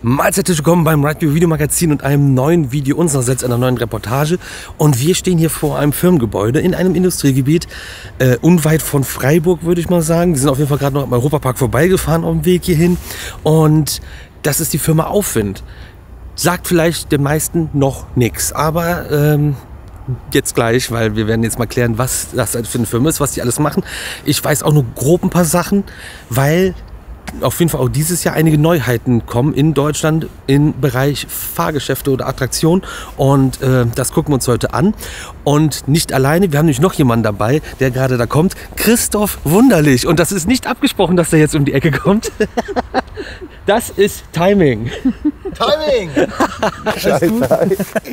Mahlzeit, willkommen beim Ride Video Magazin und einem neuen Video unsererseits, einer neuen Reportage. Und wir stehen hier vor einem Firmengebäude in einem Industriegebiet, unweit von Freiburg, würde ich mal sagen. Wir sind auf jeden Fall gerade noch am Europapark vorbeigefahren auf dem Weg hierhin. Und das ist die Firma Aufwind. Sagt vielleicht den meisten noch nichts, aber jetzt gleich, weil wir werden jetzt mal klären, was das für eine Firma ist, was die alles machen. Ich weiß auch nur grob ein paar Sachen, weil auf jeden Fall auch dieses Jahr einige Neuheiten kommen in Deutschland im Bereich Fahrgeschäfte oder Attraktionen, und das gucken wir uns heute an. Und nicht alleine, wir haben nämlich noch jemanden dabei, der gerade da kommt, Christoph Wunderlich, und das ist nicht abgesprochen, dass der jetzt um die Ecke kommt. Das ist Timing. Timing! Scheiße.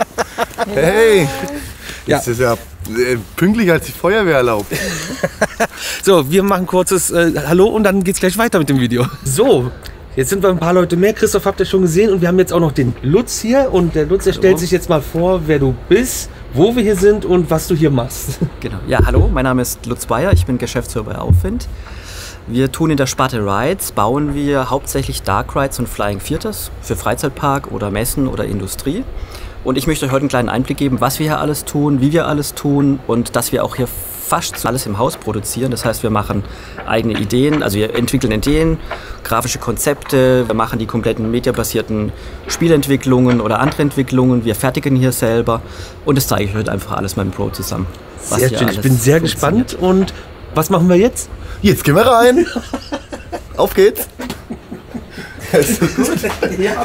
Hey! Das ist ja pünktlich als die Feuerwehr erlaubt. So, wir machen kurzes Hallo und dann geht's gleich weiter mit dem Video. So, jetzt sind wir ein paar Leute mehr. Christoph habt ihr schon gesehen, und wir haben jetzt auch noch den Lutz hier. Und der Lutz, der stellt sich jetzt mal vor, wer du bist, wo wir hier sind und was du hier machst. Genau. Ja, hallo, mein Name ist Lutz Bayer, ich bin Geschäftsführer bei Aufwind. Wir tun in der Sparte Rides, bauen wir hauptsächlich Dark Rides und Flying Theaters für Freizeitpark oder Messen oder Industrie. Und ich möchte euch heute einen kleinen Einblick geben, was wir hier alles tun, wie wir alles tun, und dass wir auch hier fast alles im Haus produzieren. Das heißt, wir machen eigene Ideen, also wir entwickeln Ideen, grafische Konzepte, wir machen die kompletten mediabasierten Spielentwicklungen oder andere Entwicklungen, wir fertigen hier selber, und das zeige ich euch heute einfach alles mit dem Pro zusammen. Sehr schön, ich bin sehr gespannt. Und was machen wir jetzt? Jetzt gehen wir rein. Auf geht's. Ist das gut? Ja.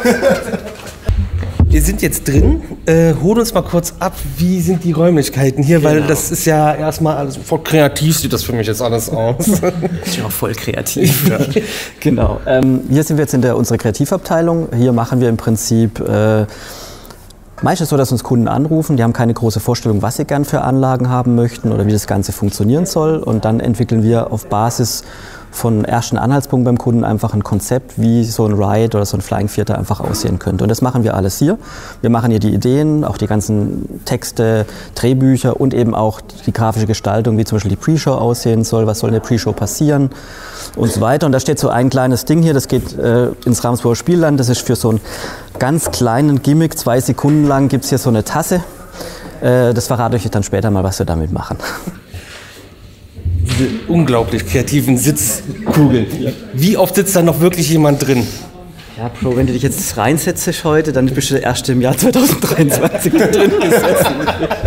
Wir sind jetzt drin. Hol uns mal kurz ab, wie sind die Räumlichkeiten hier, genau. Weil das ist ja erstmal alles voll kreativ, sieht das für mich jetzt alles aus. Ist ja auch voll kreativ. Ja. Genau. Hier sind wir jetzt in unserer Kreativabteilung. Hier machen wir im Prinzip meistens so, dass uns Kunden anrufen, die haben keine große Vorstellung, was sie gern für Anlagen haben möchten oder wie das Ganze funktionieren soll, und dann entwickeln wir auf Basis von ersten Anhaltspunkten beim Kunden einfach ein Konzept, wie so ein Ride oder so ein Flying Theater einfach aussehen könnte. Und das machen wir alles hier. Wir machen hier die Ideen, auch die ganzen Texte, Drehbücher und eben auch die grafische Gestaltung, wie zum Beispiel die Pre-Show aussehen soll, was soll in der Pre-Show passieren und so weiter. Und da steht so ein kleines Ding hier, das geht ins Ravensburger Spielland. Das ist für so einen ganz kleinen Gimmick, 2 Sekunden lang gibt es hier so eine Tasse. Das verrate ich euch dann später mal, was wir damit machen. Diese unglaublich kreativen Sitzkugeln. Ja. Wie oft sitzt da noch wirklich jemand drin? Ja, Bro, wenn du dich jetzt reinsetzt heute, dann bist du erst im Jahr 2023 da drin gesessen.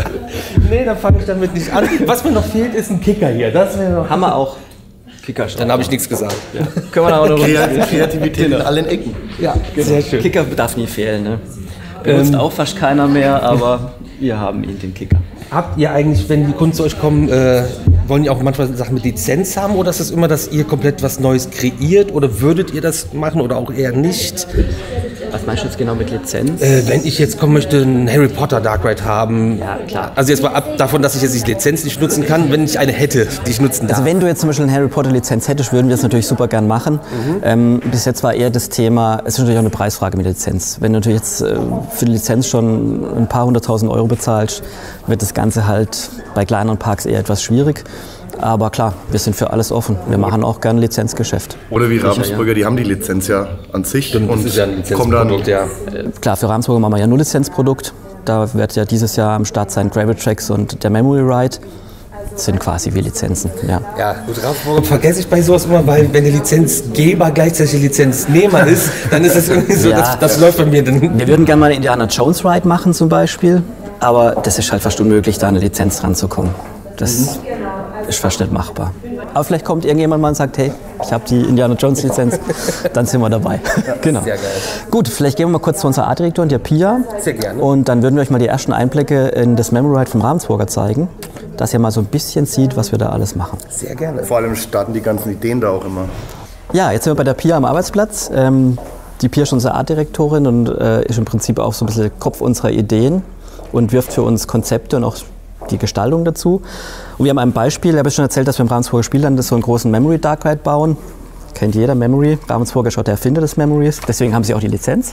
Nee, da fange ich damit nicht an. Was mir noch fehlt, ist ein Kicker hier. Das noch haben wir auch. Kicker, dann habe ich nichts gesagt. Ja. Können wir da auch noch Kreativität in allen Ecken. Ja, genau. Sehr schön. Kicker darf nie fehlen. Ne? Benutzt auch fast keiner mehr, aber wir haben ihn, den Kicker. Habt ihr eigentlich, wenn die Kunden zu euch kommen, wollen die auch manchmal Sachen mit Lizenz haben, oder ist es immer, dass ihr komplett was Neues kreiert, oder würdet ihr das machen oder auch eher nicht? Was meinst du jetzt genau mit Lizenz? Wenn ich jetzt kommen möchte, einen Harry Potter Dark Ride haben. Ja, klar. Also jetzt mal ab davon, dass ich jetzt die Lizenz nicht nutzen kann, wenn ich eine hätte, die ich nutzen darf. Also wenn du jetzt zum Beispiel eine Harry Potter Lizenz hättest, würden wir es natürlich super gern machen. Bis jetzt war eher das Thema, es ist natürlich auch eine Preisfrage mit der Lizenz. Wenn du natürlich jetzt für die Lizenz schon ein paar 100.000 Euro bezahlst, wird das Ganze halt bei kleineren Parks eher etwas schwierig. Aber klar, wir sind für alles offen. Wir machen auch gerne Lizenzgeschäft. Oder wie Ravensburger, die haben die Lizenz ja an sich. Stimmt, und das ist ja ein Lizenzprodukt, ja. Klar, für Ravensburger machen wir ja nur Lizenzprodukt. Da wird ja dieses Jahr am Start sein Gravel Tracks und der Memory Ride. Das sind quasi wie Lizenzen, ja. Ja, gut, Ravensburger vergesse ich bei sowas immer, weil wenn der Lizenzgeber gleichzeitig Lizenznehmer ist, dann ist das irgendwie so, ja, das läuft bei mir dann. Wir würden gerne mal einen Indiana Jones Ride machen zum Beispiel, aber das ist halt fast unmöglich, da an eine Lizenz ranzukommen. Das ist fast nicht machbar. Aber vielleicht kommt irgendjemand mal und sagt, hey, ich habe die Indiana Jones Lizenz, dann sind wir dabei. Ja, genau. Sehr geil. Gut, vielleicht gehen wir mal kurz zu unserer Artdirektorin, der Pia. Sehr gerne. Und dann würden wir euch mal die ersten Einblicke in das Memory Ride vom Ravensburger zeigen, dass ihr mal so ein bisschen sieht, was wir da alles machen. Sehr gerne. Vor allem starten die ganzen Ideen da auch immer. Ja, jetzt sind wir bei der Pia am Arbeitsplatz. Die Pia ist unsere Artdirektorin und ist im Prinzip auch so ein bisschen Kopf unserer Ideen und wirft für uns Konzepte und auch die Gestaltung dazu. Und wir haben ein Beispiel, ich habe schon erzählt, dass wir im Ravensburger Spielland so einen großen Memory Dark Ride bauen. Kennt jeder Memory. Ravensburger ist auch der Erfinder des Memories. Deswegen haben sie auch die Lizenz.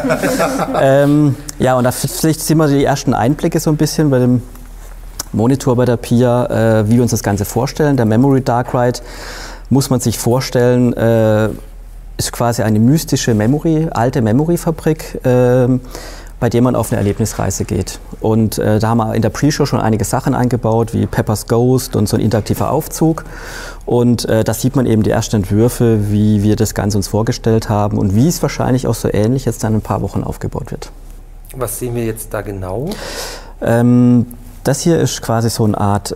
Ja, und da sehen wir die ersten Einblicke so ein bisschen bei dem Monitor bei der Pia, wie wir uns das Ganze vorstellen. Der Memory Dark Ride muss man sich vorstellen, ist quasi eine mystische alte Memory-Fabrik, bei der man auf eine Erlebnisreise geht. Und da haben wir in der Pre-Show schon einige Sachen eingebaut, wie Pepper's Ghost und so ein interaktiver Aufzug. Und da sieht man eben die ersten Entwürfe, wie wir das Ganze uns vorgestellt haben und wie es wahrscheinlich auch so ähnlich jetzt dann in ein paar Wochen aufgebaut wird. Was sehen wir jetzt da genau? Das hier ist quasi so eine Art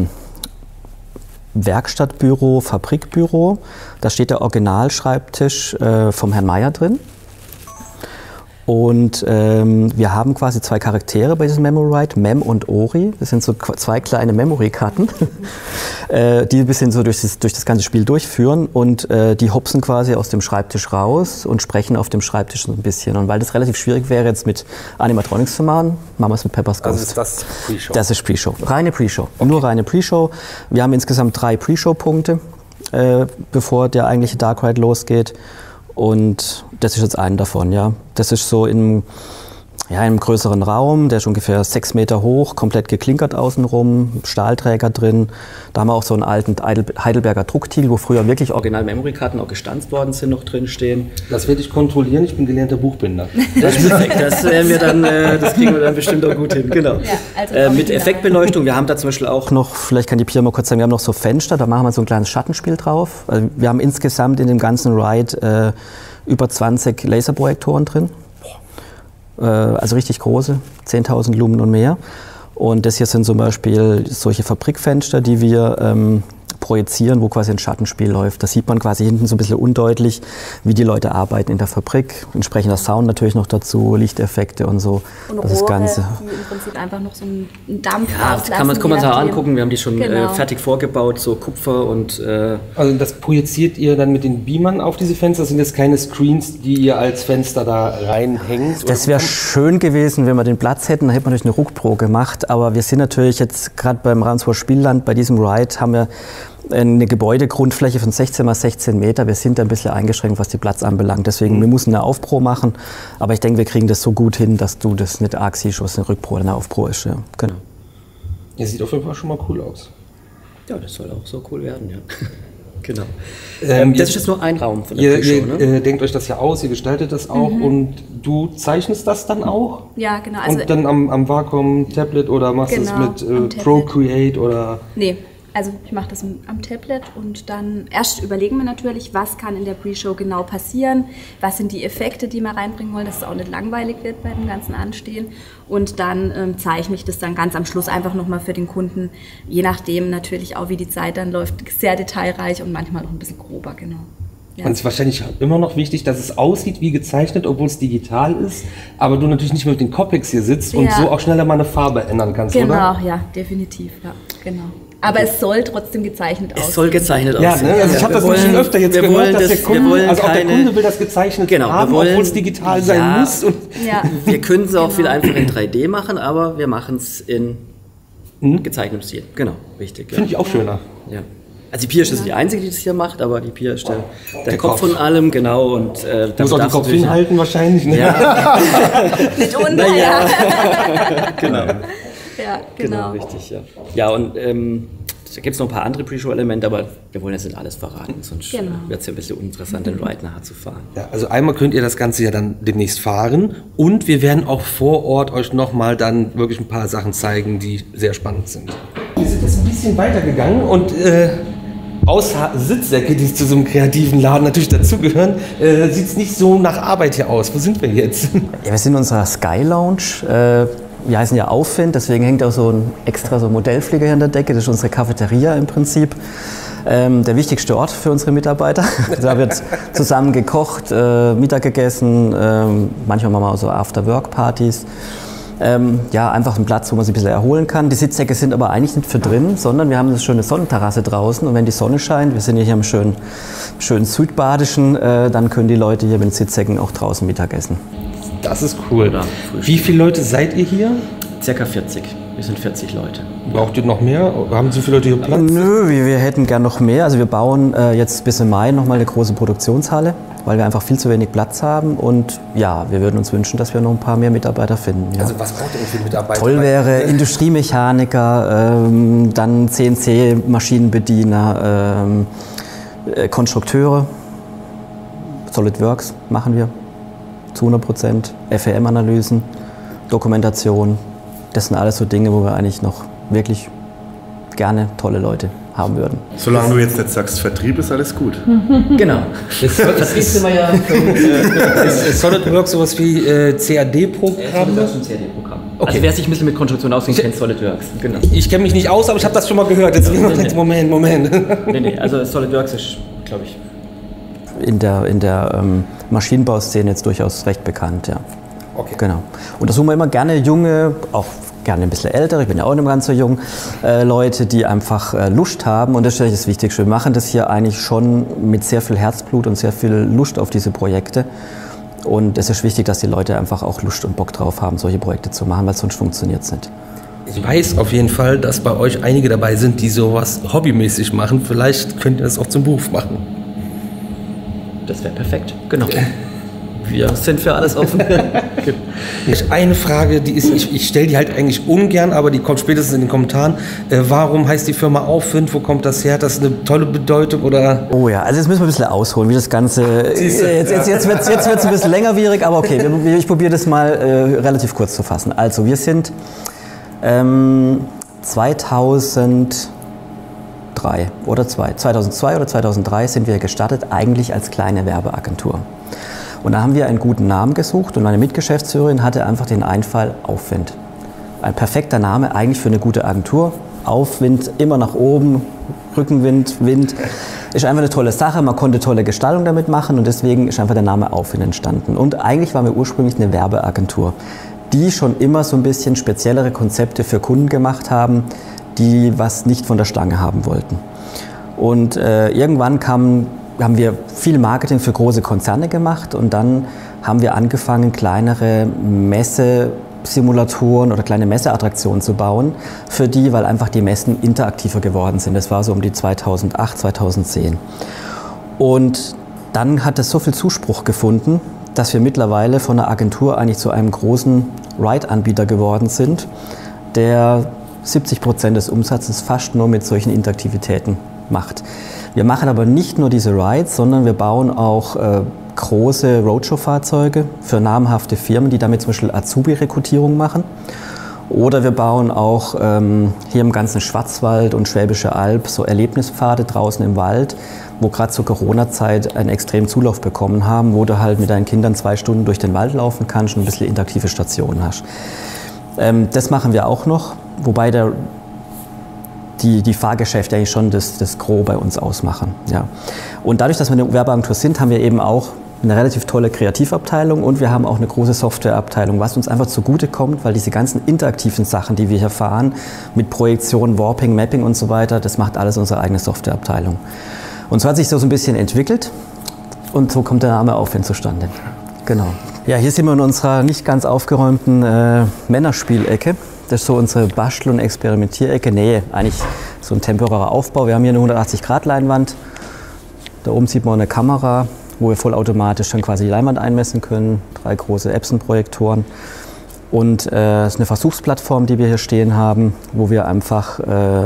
Werkstattbüro, Fabrikbüro. Da steht der Originalschreibtisch vom Herrn Meier drin. Und wir haben quasi zwei Charaktere bei diesem Memorite, Mem und Ori. Das sind so zwei kleine Memory-Karten, die ein bisschen so durch das ganze Spiel durchführen. Und die hopsen quasi aus dem Schreibtisch raus und sprechen auf dem Schreibtisch so ein bisschen. Und weil das relativ schwierig wäre, jetzt mit Animatronics zu machen, machen wir es mit Pepper's Ghost. Also ist das Pre-Show? Das ist Pre-Show. Reine Pre-Show. Okay. Nur reine Pre-Show. Wir haben insgesamt 3 Pre-Show-Punkte, bevor der eigentliche Dark Ride losgeht. Und das ist jetzt einen davon, ja. Das ist so in einem größeren Raum, der ist ungefähr 6 Meter hoch, komplett geklinkert außenrum, Stahlträger drin. Da haben wir auch so einen alten Heidelberger Drucktiegel, wo früher wirklich Original-Memory-Karten auch gestanzt worden sind, noch drin stehen. Das werde ich kontrollieren, ich bin gelernter Buchbinder. Das ist perfekt, das kriegen wir dann bestimmt auch gut hin, genau. Ja, also mit Effektbeleuchtung, wir haben da zum Beispiel auch noch, vielleicht kann die Pia mal kurz sagen, wir haben noch so Fenster, da machen wir so ein kleines Schattenspiel drauf. Also wir haben insgesamt in dem ganzen Ride über 20 Laserprojektoren drin. Also richtig große, 10.000 Lumen und mehr. Und das hier sind zum Beispiel solche Fabrikfenster, die wir projizieren, wo quasi ein Schattenspiel läuft. Da sieht man quasi hinten so ein bisschen undeutlich, wie die Leute arbeiten in der Fabrik. Entsprechender Sound natürlich noch dazu, Lichteffekte und so. Und das Rohre, Ganze. die im Prinzip einfach noch so einen Dampf rauslassen. Ja, kann man sich auch angucken. Wir haben die schon fertig vorgebaut, so Kupfer und... Also das projiziert ihr dann mit den Beamern auf diese Fenster? Das sind jetzt keine Screens, die ihr als Fenster da reinhängt? Das wäre schön gewesen, wenn wir den Platz hätten. Da hätte man natürlich eine Ruckpro gemacht. Aber wir sind natürlich jetzt gerade beim Ravensburger Spielland, bei diesem Ride, haben wir eine Gebäudegrundfläche von 16 mal 16 Meter. Wir sind da ein bisschen eingeschränkt, was den Platz anbelangt. Deswegen, wir müssen eine Aufpro machen. Aber ich denke, wir kriegen das so gut hin, dass du das nicht arg siehst, was eine Rückpro oder eine Aufpro ist. Ja, genau. Ja, sieht auf jeden Fall schon mal cool aus. Ja, das soll auch so cool werden, ja. Genau. Das ist jetzt nur ein Raum von der Pre-Show, ne? Ihr denkt euch das ja aus, ihr gestaltet das auch und du zeichnest das dann auch? Ja, genau. Also und dann am Wacom-Tablet oder machst du es mit Procreate oder? Nee. Also ich mache das am Tablet und dann erst überlegen wir natürlich, was kann in der Pre-Show genau passieren, was sind die Effekte, die wir reinbringen wollen, dass es auch nicht langweilig wird bei dem ganzen Anstehen. Und dann zeichne ich das dann ganz am Schluss einfach nochmal für den Kunden, je nachdem natürlich auch, wie die Zeit dann läuft, sehr detailreich und manchmal auch ein bisschen grober, genau. Ja. Und es ist wahrscheinlich immer noch wichtig, dass es aussieht wie gezeichnet, obwohl es digital ist, aber du natürlich nicht mehr mit den Copics hier sitzt und so auch schneller mal eine Farbe ändern kannst, genau, oder? Genau, ja, definitiv, ja, genau. Aber es soll trotzdem gezeichnet aussehen. Es soll gezeichnet aussehen. Ja, ne? Also ich habe das schon öfter jetzt gehört, dass der Kunde, also auch der Kunde will das gezeichnet haben, obwohl es digital sein muss. Und wir können es auch viel einfacher in 3D machen, aber wir machen es in gezeichnetem Stil. Genau, richtig. Finde ich auch schöner. Ja. Also die Pia ist die Einzige, die das hier macht, aber die Pia ist der Kopf von allem, genau. Und muss auch den Kopf hinhalten wahrscheinlich. Ne? Ja. Nicht unter, ja. Genau. Ja, genau. Richtig, ja. Ja, und da gibt es noch ein paar andere Pre-Show-Elemente, aber wir wollen jetzt nicht alles verraten, sonst wird es ja ein bisschen uninteressant, den Ride nachher zu fahren. Ja, also einmal könnt ihr das Ganze ja dann demnächst fahren und wir werden auch vor Ort euch nochmal dann wirklich ein paar Sachen zeigen, die sehr spannend sind. Wir sind jetzt ein bisschen weitergegangen und außer Sitzsäcke, die zu so einem kreativen Laden natürlich dazugehören, sieht es nicht so nach Arbeit hier aus. Wo sind wir jetzt? Ja, wir sind in unserer Sky Lounge. Wir heißen ja Aufwind, deswegen hängt auch so ein extra so Modellflieger hier an der Decke. Das ist unsere Cafeteria im Prinzip. Der wichtigste Ort für unsere Mitarbeiter. Da wird zusammen gekocht, Mittag gegessen, manchmal machen wir auch so After-Work-Partys. Ja, einfach ein Platz, wo man sich ein bisschen erholen kann. Die Sitzsäcke sind aber eigentlich nicht für drin, sondern wir haben eine schöne Sonnenterrasse draußen. Und wenn die Sonne scheint, wir sind hier im schönen Südbadischen, dann können die Leute hier mit den Sitzsäcken auch draußen Mittag essen. Das ist cool. Wie viele Leute seid ihr hier? Circa 40. Wir sind 40 Leute. Braucht ihr noch mehr? Haben so viele Leute hier Platz? Nö, wir hätten gern noch mehr. Also wir bauen jetzt bis im Mai nochmal eine große Produktionshalle, weil wir einfach viel zu wenig Platz haben. Und ja, wir würden uns wünschen, dass wir noch ein paar mehr Mitarbeiter finden. Ja. Also was braucht ihr denn für Mitarbeiter? Toll wäre Industriemechaniker, dann CNC-Maschinenbediener, Konstrukteure. SolidWorks machen wir zu 100%, FEM-Analysen, Dokumentation. Das sind alles so Dinge, wo wir eigentlich noch wirklich gerne tolle Leute haben würden. Solange du jetzt nicht sagst, Vertrieb ist alles gut. Genau. Das ist immer ja. Ist SolidWorks sowas wie CAD-Programm? SolidWorks ist ein CAD-Programm. Okay. Also wer sich ein bisschen mit Konstruktion auskennt, kennt SolidWorks. Genau. Ich kenne mich nicht aus, aber ich habe das schon mal gehört. Deswegen Moment. Nee, also SolidWorks ist, glaube ich, in der Maschinenbauszene jetzt durchaus recht bekannt, ja. Okay. Genau. Und da suchen wir immer gerne junge, auch gerne ein bisschen ältere, ich bin ja auch nicht mehr ganz so jung, Leute, die einfach Lust haben. Und das ist eigentlich das Wichtigste. Wir machen das hier eigentlich schon mit sehr viel Herzblut und sehr viel Lust auf diese Projekte. Und es ist wichtig, dass die Leute einfach auch Lust und Bock drauf haben, solche Projekte zu machen, weil sonst funktioniert es nicht. Ich weiß auf jeden Fall, dass bei euch einige dabei sind, die sowas hobbymäßig machen. Vielleicht könnt ihr das auch zum Beruf machen. Das wäre perfekt, genau. Wir sind für alles offen. Eine Frage, die ist, ich stelle die halt eigentlich ungern, aber die kommt spätestens in den Kommentaren. Warum heißt die Firma Aufwind? Wo kommt das her? Hat das eine tolle Bedeutung? Oder? Oh ja, also jetzt müssen wir ein bisschen ausholen, wie das Ganze. Jetzt wird es ein bisschen längerwierig, aber okay, ich probiere das mal relativ kurz zu fassen. Also wir sind 2002 oder 2003 sind wir gestartet, eigentlich als kleine Werbeagentur. Und da haben wir einen guten Namen gesucht und meine Mitgeschäftsführerin hatte einfach den Einfall Aufwind. Ein perfekter Name eigentlich für eine gute Agentur. Aufwind, immer nach oben, Rückenwind, Wind. Ist einfach eine tolle Sache, man konnte tolle Gestaltung damit machen und deswegen ist einfach der Name Aufwind entstanden. Und eigentlich waren wir ursprünglich eine Werbeagentur, die schon immer so ein bisschen speziellere Konzepte für Kunden gemacht haben, die was nicht von der Stange haben wollten. Und irgendwann haben wir viel Marketing für große Konzerne gemacht und dann haben wir angefangen, kleinere Messesimulatoren oder kleine Messeattraktionen zu bauen für die, weil einfach die Messen interaktiver geworden sind. Das war so um die 2008, 2010. Und dann hat es so viel Zuspruch gefunden, dass wir mittlerweile von einer Agentur eigentlich zu einem großen Ride-Anbieter geworden sind, der 70% des Umsatzes fast nur mit solchen Interaktivitäten macht. Wir machen aber nicht nur diese Rides, sondern wir bauen auch große Roadshow-Fahrzeuge für namhafte Firmen, die damit zum Beispiel Azubi-Rekrutierung machen. Oder wir bauen auch hier im ganzen Schwarzwald und Schwäbische Alb so Erlebnispfade draußen im Wald, wo gerade zur Corona-Zeit einen extremen Zulauf bekommen haben, wo du halt mit deinen Kindern 2 Stunden durch den Wald laufen kannst und ein bisschen interaktive Stationen hast. Das machen wir auch noch, wobei die Fahrgeschäfte eigentlich schon das Gros bei uns ausmachen. Ja. Und dadurch, dass wir eine Werbeagentur sind, haben wir eben auch eine relativ tolle Kreativabteilung und wir haben auch eine große Softwareabteilung, was uns einfach zugute kommt, weil diese ganzen interaktiven Sachen, die wir hier fahren, mit Projektion, Warping, Mapping und so weiter, das macht alles unsere eigene Softwareabteilung. Und so hat sich so ein bisschen entwickelt und so kommt der Name Aufwind zustande. Genau. Ja, hier sind wir in unserer nicht ganz aufgeräumten Männerspielecke. Das ist so unsere Bastel- und Experimentierecke. Nee, eigentlich so ein temporärer Aufbau. Wir haben hier eine 180-Grad-Leinwand. Da oben sieht man eine Kamera, wo wir vollautomatisch dann quasi die Leinwand einmessen können. 3 große Epson-Projektoren. Und es ist eine Versuchsplattform, die wir hier stehen haben, wo wir einfach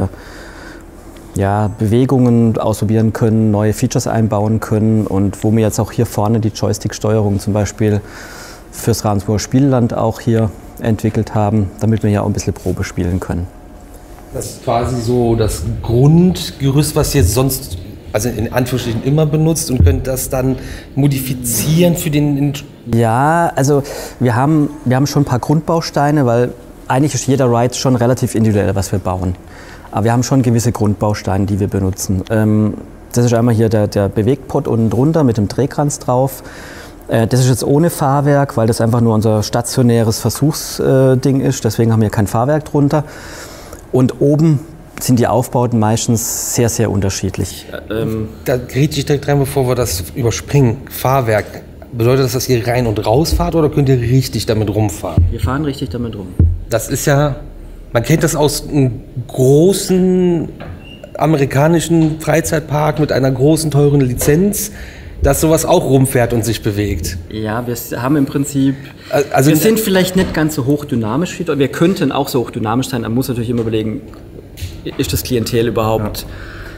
Bewegungen ausprobieren können, neue Features einbauen können und wo wir jetzt auch hier vorne die Joystick-Steuerung zum Beispiel fürs Ravensburger Spielland auch hier entwickelt haben, damit wir ja auch ein bisschen Probe spielen können. Das ist quasi so das Grundgerüst, was ihr sonst, also in Anführungsstrichen immer benutzt und könnt das dann modifizieren für den... Ja, also wir haben schon ein paar Grundbausteine, weil eigentlich ist jeder Ride schon relativ individuell, was wir bauen. Aber wir haben schon gewisse Grundbausteine, die wir benutzen. Das ist einmal hier der Bewegpod unten drunter mit dem Drehkranz drauf. Das ist jetzt ohne Fahrwerk, weil das einfach nur unser stationäres Versuchsding ist. Deswegen haben wir kein Fahrwerk drunter. Und oben sind die Aufbauten meistens sehr, sehr unterschiedlich. Da grätsche ich direkt rein, bevor wir das überspringen. Fahrwerk. Bedeutet das, dass ihr rein und raus fahrt oder könnt ihr richtig damit rumfahren? Wir fahren richtig damit rum. Das ist ja, man kennt das aus einem großen amerikanischen Freizeitpark mit einer großen, teuren Lizenz, dass sowas auch rumfährt und sich bewegt. Ja, wir haben im Prinzip, wir sind vielleicht nicht ganz so hochdynamisch wie dort. Wir könnten auch so hochdynamisch sein, man muss natürlich immer überlegen, ist das Klientel überhaupt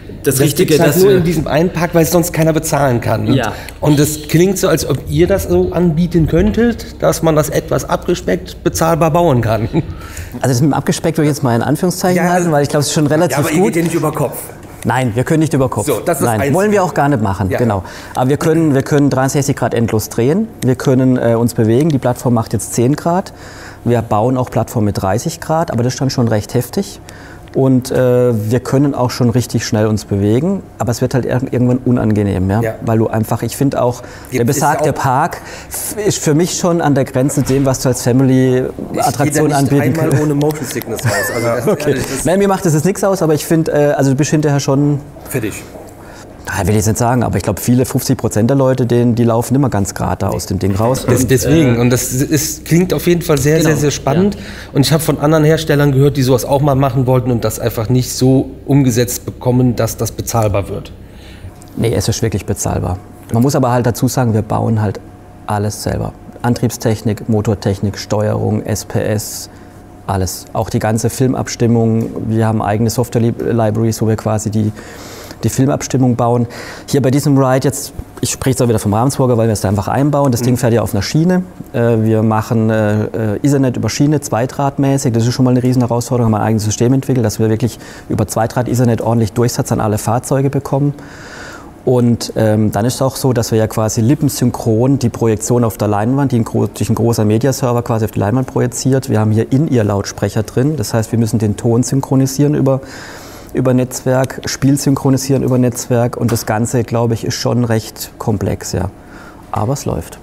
Das Richtige, gibt's halt dass nur wir in diesem einen Park, weil es sonst keiner bezahlen kann. Ja. Und es klingt so, als ob ihr das so anbieten könntet, dass man das etwas abgespeckt bezahlbar bauen kann. Also das mit dem abgespeckt würde ich jetzt mal in Anführungszeichen halten, weil ich glaube, es ist schon relativ aber ihr gut. geht ja nicht über Kopf. Nein, wir können nicht über Kopf. So, das ist Nein, eins. wollen wir auch gar nicht machen. Ja. Genau. Aber wir können 63 Grad endlos drehen. Wir können uns bewegen. Die Plattform macht jetzt 10 Grad. Wir bauen auch Plattformen mit 30 Grad, aber das ist dann schon recht heftig. Und wir können auch schon richtig schnell uns bewegen, aber es wird halt irgendwann unangenehm, ja? Ja. Weil du einfach, ich finde auch, der Jetzt besagte ist auch- Park ist für mich schon an der Grenze zu dem, was du als Family-Attraktion Ich anbieten gehe da nicht einmal kannst. ohne Motion Sickness raus. Also das ist Okay. ehrlich, das ist Nein, mir macht das jetzt nichts aus, aber ich finde, also du bist hinterher schon, fertig. will ich jetzt nicht sagen, aber ich glaube, viele 50% der Leute, die laufen immer ganz gerade da aus dem Ding raus. Deswegen, und das klingt auf jeden Fall sehr, Genau. sehr, sehr spannend. Und ich habe von anderen Herstellern gehört, die sowas auch mal machen wollten und das einfach nicht so umgesetzt bekommen, dass das bezahlbar wird. Nee, es ist wirklich bezahlbar. Man muss aber halt dazu sagen, wir bauen halt alles selber. Antriebstechnik, Motortechnik, Steuerung, SPS, alles. Auch die ganze Filmabstimmung. Wir haben eigene Software-Libraries, wo wir quasi die Filmabstimmung bauen. Hier bei diesem Ride jetzt, ich spreche jetzt auch wieder vom Ravensburger, weil wir es da einfach einbauen. Das Ding fährt ja auf einer Schiene. Wir machen Ethernet über Schiene, zweidrahtmäßig. Das ist schon mal eine riesen Herausforderung. Wir haben ein eigenes System entwickelt, dass wir wirklich über Zweidraht-Ethernet ordentlich Durchsatz an alle Fahrzeuge bekommen. Und dann ist es auch so, dass wir ja quasi lippensynchron die Projektion auf der Leinwand, die durch ein großer Mediaserver quasi auf die Leinwand projiziert. Wir haben hier In-Ear-Lautsprecher drin. Das heißt, wir müssen den Ton synchronisieren über Netzwerk, Spiel synchronisieren über Netzwerk und das Ganze, glaube ich, ist schon recht komplex, ja. Aber es läuft.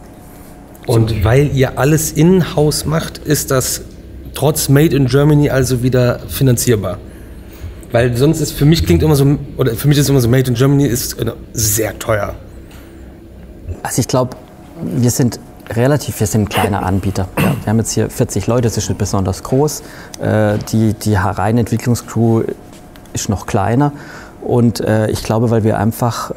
Und weil ihr alles in-house macht, ist das trotz Made in Germany also wieder finanzierbar. Weil sonst ist für mich klingt immer so, oder für mich ist immer so, Made in Germany ist sehr teuer. Also ich glaube, wir sind ein kleiner Anbieter. Ja, wir haben jetzt hier 40 Leute, das ist nicht besonders groß. Die reine Entwicklungscrew ist noch kleiner. Und ich glaube, weil wir einfach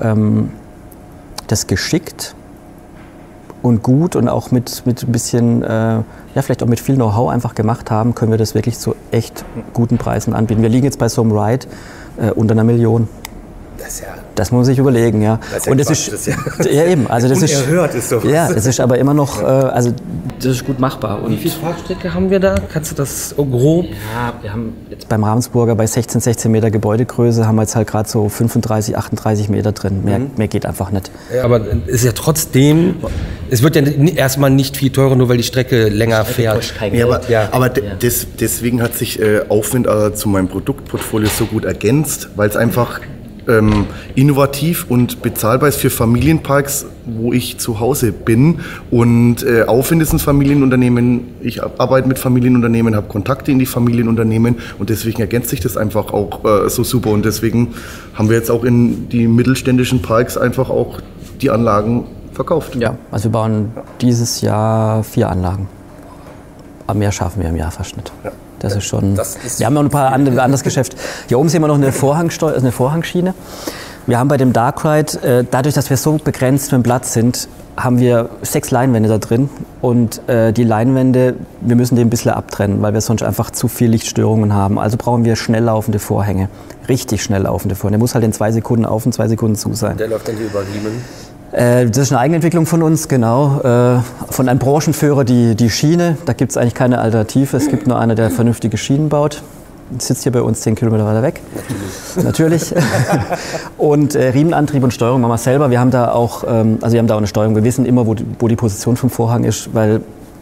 das geschickt und gut und auch mit ein bisschen, vielleicht auch mit viel Know-how einfach gemacht haben, können wir das wirklich zu echt guten Preisen anbieten. Wir liegen jetzt bei so einem Ride unter 1 Million. Das muss man sich überlegen, ja. Das ist ja und das Quatsch, ist, das ist ja eben, also das unerhört ist sowas. Ja, es ist aber immer noch, also das ist gut machbar. Und Wie viel Fahrstrecke haben wir da? Kannst du das grob? ja, wir haben jetzt beim Ravensburger bei 16 Meter Gebäudegröße haben wir jetzt halt gerade so 35, 38 Meter drin. Mehr geht einfach nicht. Aber ist ja trotzdem, es wird ja erstmal nicht viel teurer, nur weil die Strecke länger fährt. Nee, Ja. aber deswegen hat sich Aufwind zu meinem Produktportfolio so gut ergänzt, weil es einfach innovativ und bezahlbar ist für Familienparks, wo ich zu Hause bin. Und Aufwind ist ein Familienunternehmen. Ich arbeite mit Familienunternehmen, habe Kontakte in die Familienunternehmen und deswegen ergänzt sich das einfach auch so super. Und deswegen haben wir jetzt auch in die mittelständischen Parks einfach auch die Anlagen verkauft. Ja, also wir bauen dieses Jahr 4 Anlagen. Aber mehr schaffen wir im Jahr fast nicht. Ja. Das ist schon. Das ist wir haben noch ein paar anderes Geschäft. Hier oben sehen wir noch eine Vorhangschiene. Wir haben bei dem Dark Ride, dadurch, dass wir so begrenzt mit dem Platz sind, haben wir 6 Leinwände da drin. Und die Leinwände, wir müssen die ein bisschen abtrennen, weil wir sonst einfach zu viel Lichtstörungen haben. Also brauchen wir schnell laufende Vorhänge. Richtig schnell laufende Vorhänge. Der muss halt in 2 Sekunden auf und 2 Sekunden zu sein. Der läuft dann hier über Riemen. Das ist eine Eigenentwicklung von uns, genau. Von einem Branchenführer die Schiene. Da gibt es eigentlich keine Alternative. Es gibt nur einer, der vernünftige Schienen baut. Sitzt hier bei uns 10 Kilometer weiter weg. Natürlich. Und Riemenantrieb und Steuerung machen wir selber. Wir haben da auch, eine Steuerung. Wir wissen immer, wo die Position vom Vorhang ist, weil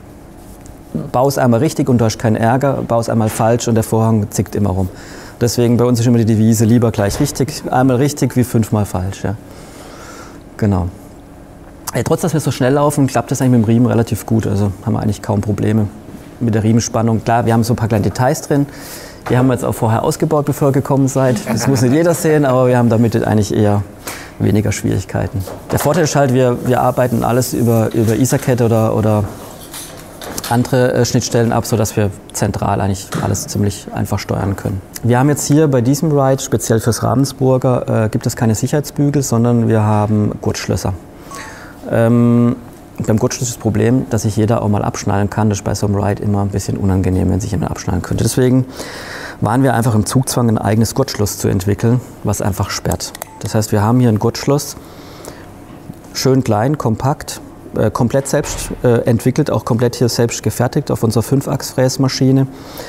bau es einmal richtig und du hast keinen Ärger, bau es einmal falsch und der Vorhang zickt immer rum. Deswegen bei uns ist immer die Devise, lieber gleich richtig, einmal richtig wie 5-mal falsch. Ja. Genau. Trotz, dass wir so schnell laufen, klappt das eigentlich mit dem Riemen relativ gut. Also haben wir eigentlich kaum Probleme mit der Riemenspannung. Klar, wir haben so ein paar kleine Details drin. Die haben wir jetzt auch vorher ausgebaut, bevor ihr gekommen seid. Das muss nicht jeder sehen, aber wir haben damit eigentlich eher weniger Schwierigkeiten. Der Vorteil ist halt, wir arbeiten alles über Ethernet oder andere Schnittstellen ab, sodass wir zentral eigentlich alles ziemlich einfach steuern können. Wir haben jetzt hier bei diesem Ride, speziell fürs Ravensburger, gibt es keine Sicherheitsbügel, sondern wir haben Gurtschlösser. Beim Gurtschloss ist das Problem, dass sich jeder auch mal abschnallen kann. Das ist bei so einem Ride immer ein bisschen unangenehm, wenn sich jemand abschnallen könnte. Deswegen waren wir einfach im Zugzwang, ein eigenes Gurtschloss zu entwickeln, was einfach sperrt. Das heißt, wir haben hier ein Gurtschloss, schön klein, kompakt, komplett selbst entwickelt, auch komplett hier selbst gefertigt auf unserer 5-Achs-Fräsmaschine,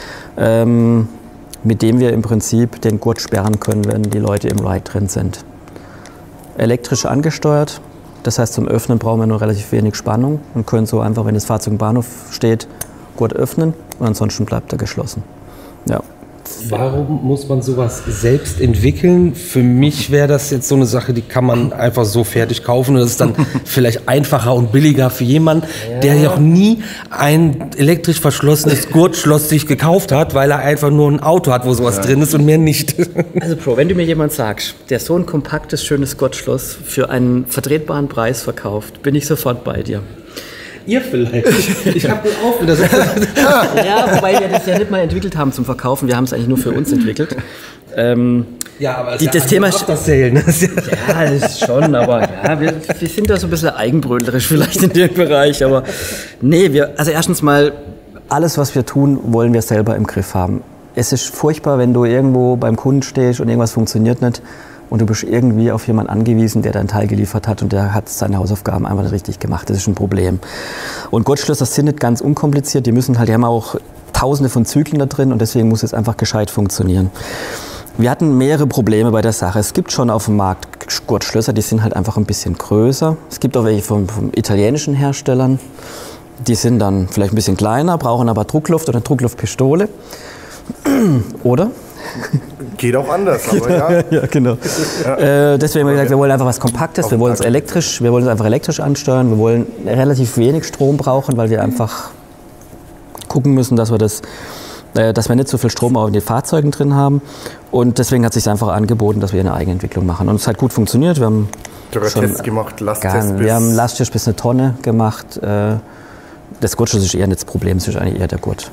mit dem wir im Prinzip den Gurt sperren können, wenn die Leute im Ride drin sind. Elektrisch angesteuert, das heißt, zum Öffnen brauchen wir nur relativ wenig Spannung und können so einfach, wenn das Fahrzeug im Bahnhof steht, Gurt öffnen und ansonsten bleibt er geschlossen. Ja. Warum muss man sowas selbst entwickeln? Für mich wäre das jetzt so eine Sache, die kann man einfach so fertig kaufen und das ist dann vielleicht einfacher und billiger für jemanden, der ja auch nie ein elektrisch verschlossenes Gurtschloss sich gekauft hat, weil er einfach nur ein Auto hat, wo sowas drin ist und mehr nicht. Also Pro, wenn du mir jemand sagst, der so ein kompaktes, schönes Gurtschloss für einen vertretbaren Preis verkauft, bin ich sofort bei dir. Ihr vielleicht. Ich habe den auch wieder. Ja, wobei wir das ja nicht mal entwickelt haben zum Verkaufen. Wir haben es eigentlich nur für uns entwickelt. Ja, aber das Thema ist das Sale, ne? Ja, das ist schon, aber ja, wir sind da so ein bisschen eigenbrötlerisch vielleicht in dem Bereich. Aber nee, also erstens mal, alles, was wir tun, wollen wir selber im Griff haben. Es ist furchtbar, wenn du irgendwo beim Kunden stehst und irgendwas funktioniert nicht. Und du bist irgendwie auf jemanden angewiesen, der dein Teil geliefert hat und der hat seine Hausaufgaben einfach nicht richtig gemacht. Das ist ein Problem. Und Gurtschlösser sind nicht ganz unkompliziert. Die haben auch tausende von Zyklen da drin und deswegen muss es einfach gescheit funktionieren. Wir hatten mehrere Probleme bei der Sache. Es gibt schon auf dem Markt Gurtschlösser, die sind halt einfach ein bisschen größer. Es gibt auch welche von italienischen Herstellern. Die sind dann vielleicht ein bisschen kleiner, brauchen aber Druckluft oder Druckluftpistole. Oder? Geht auch anders, aber ja. Ja, genau. Ja. Deswegen haben wir gesagt, wir wollen einfach was Kompaktes, wir wollen es einfach elektrisch ansteuern, wir wollen relativ wenig Strom brauchen, weil wir einfach gucken müssen, dass wir nicht so viel Strom auch in den Fahrzeugen drin haben. Und deswegen hat es sich einfach angeboten, dass wir eine Eigenentwicklung machen. Und es hat gut funktioniert. Wir haben Tests gemacht, wir haben Lasttest bis 1 Tonne gemacht. Das Gurtschloss ist eher nicht das Problem, es ist eigentlich eher der Gurt.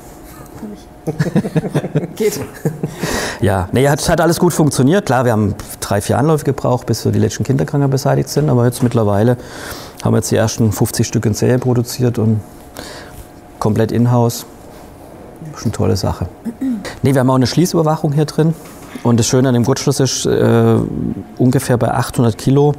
Geht. Ja, nee, hat alles gut funktioniert. Klar, wir haben 3-4 Anläufe gebraucht, bis so die letzten Kinderkranker beseitigt sind. Aber jetzt mittlerweile haben wir jetzt die ersten 50 Stück in Serie produziert und komplett in-house. Das ist eine tolle Sache. Nee, wir haben auch eine Schließüberwachung hier drin. Und das Schöne an dem Gurtschloss ist, ungefähr bei 800 Kilo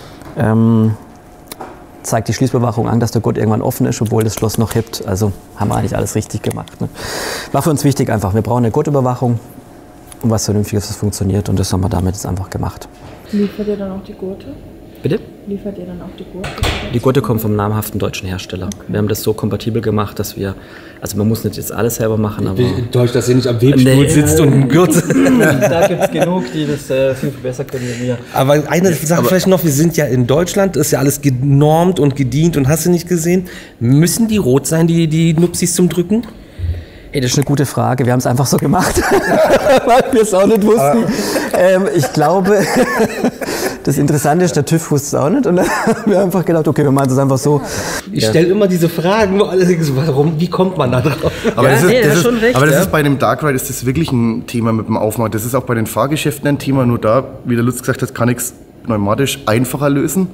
zeigt die Schließüberwachung an, dass der Gurt irgendwann offen ist, obwohl das Schloss noch hebt. Also haben wir eigentlich alles richtig gemacht. Ne? War für uns wichtig einfach. Wir brauchen eine Gurtüberwachung und was Vernünftiges, das funktioniert. Und das haben wir damit jetzt einfach gemacht. Liefert ihr dann auch die Gurte? Bitte? Liefert ihr dann auch die Gurte? Die Gurte kommen vom namhaften deutschen Hersteller. Okay. Wir haben das so kompatibel gemacht, dass wir, also man muss nicht jetzt alles selber machen, aber... Ich enttäuscht, dass ihr nicht am Webstuhl sitzt und einen Gurt. Da gibt es genug, die das viel besser können wie wir. Aber eine Sache vielleicht noch, wir sind ja in Deutschland, ist ja alles genormt und gedient und hast du nicht gesehen. Müssen die rot sein, die Nupsis zum Drücken? Ey, das ist eine gute Frage. Wir haben es einfach so gemacht, weil wir es auch nicht wussten. Ich glaube, das Interessante ist, der TÜV wusste es auch nicht. Und dann haben wir einfach gedacht, okay, wir machen es einfach so. Ich stelle immer diese Fragen, wo alle denken, warum, wie kommt man da drauf? Aber das ist bei dem Dark Ride ist das wirklich ein Thema mit dem Aufmachen. Das ist auch bei den Fahrgeschäften ein Thema. Nur da, wie der Lutz gesagt hat, kann ich es pneumatisch einfacher lösen.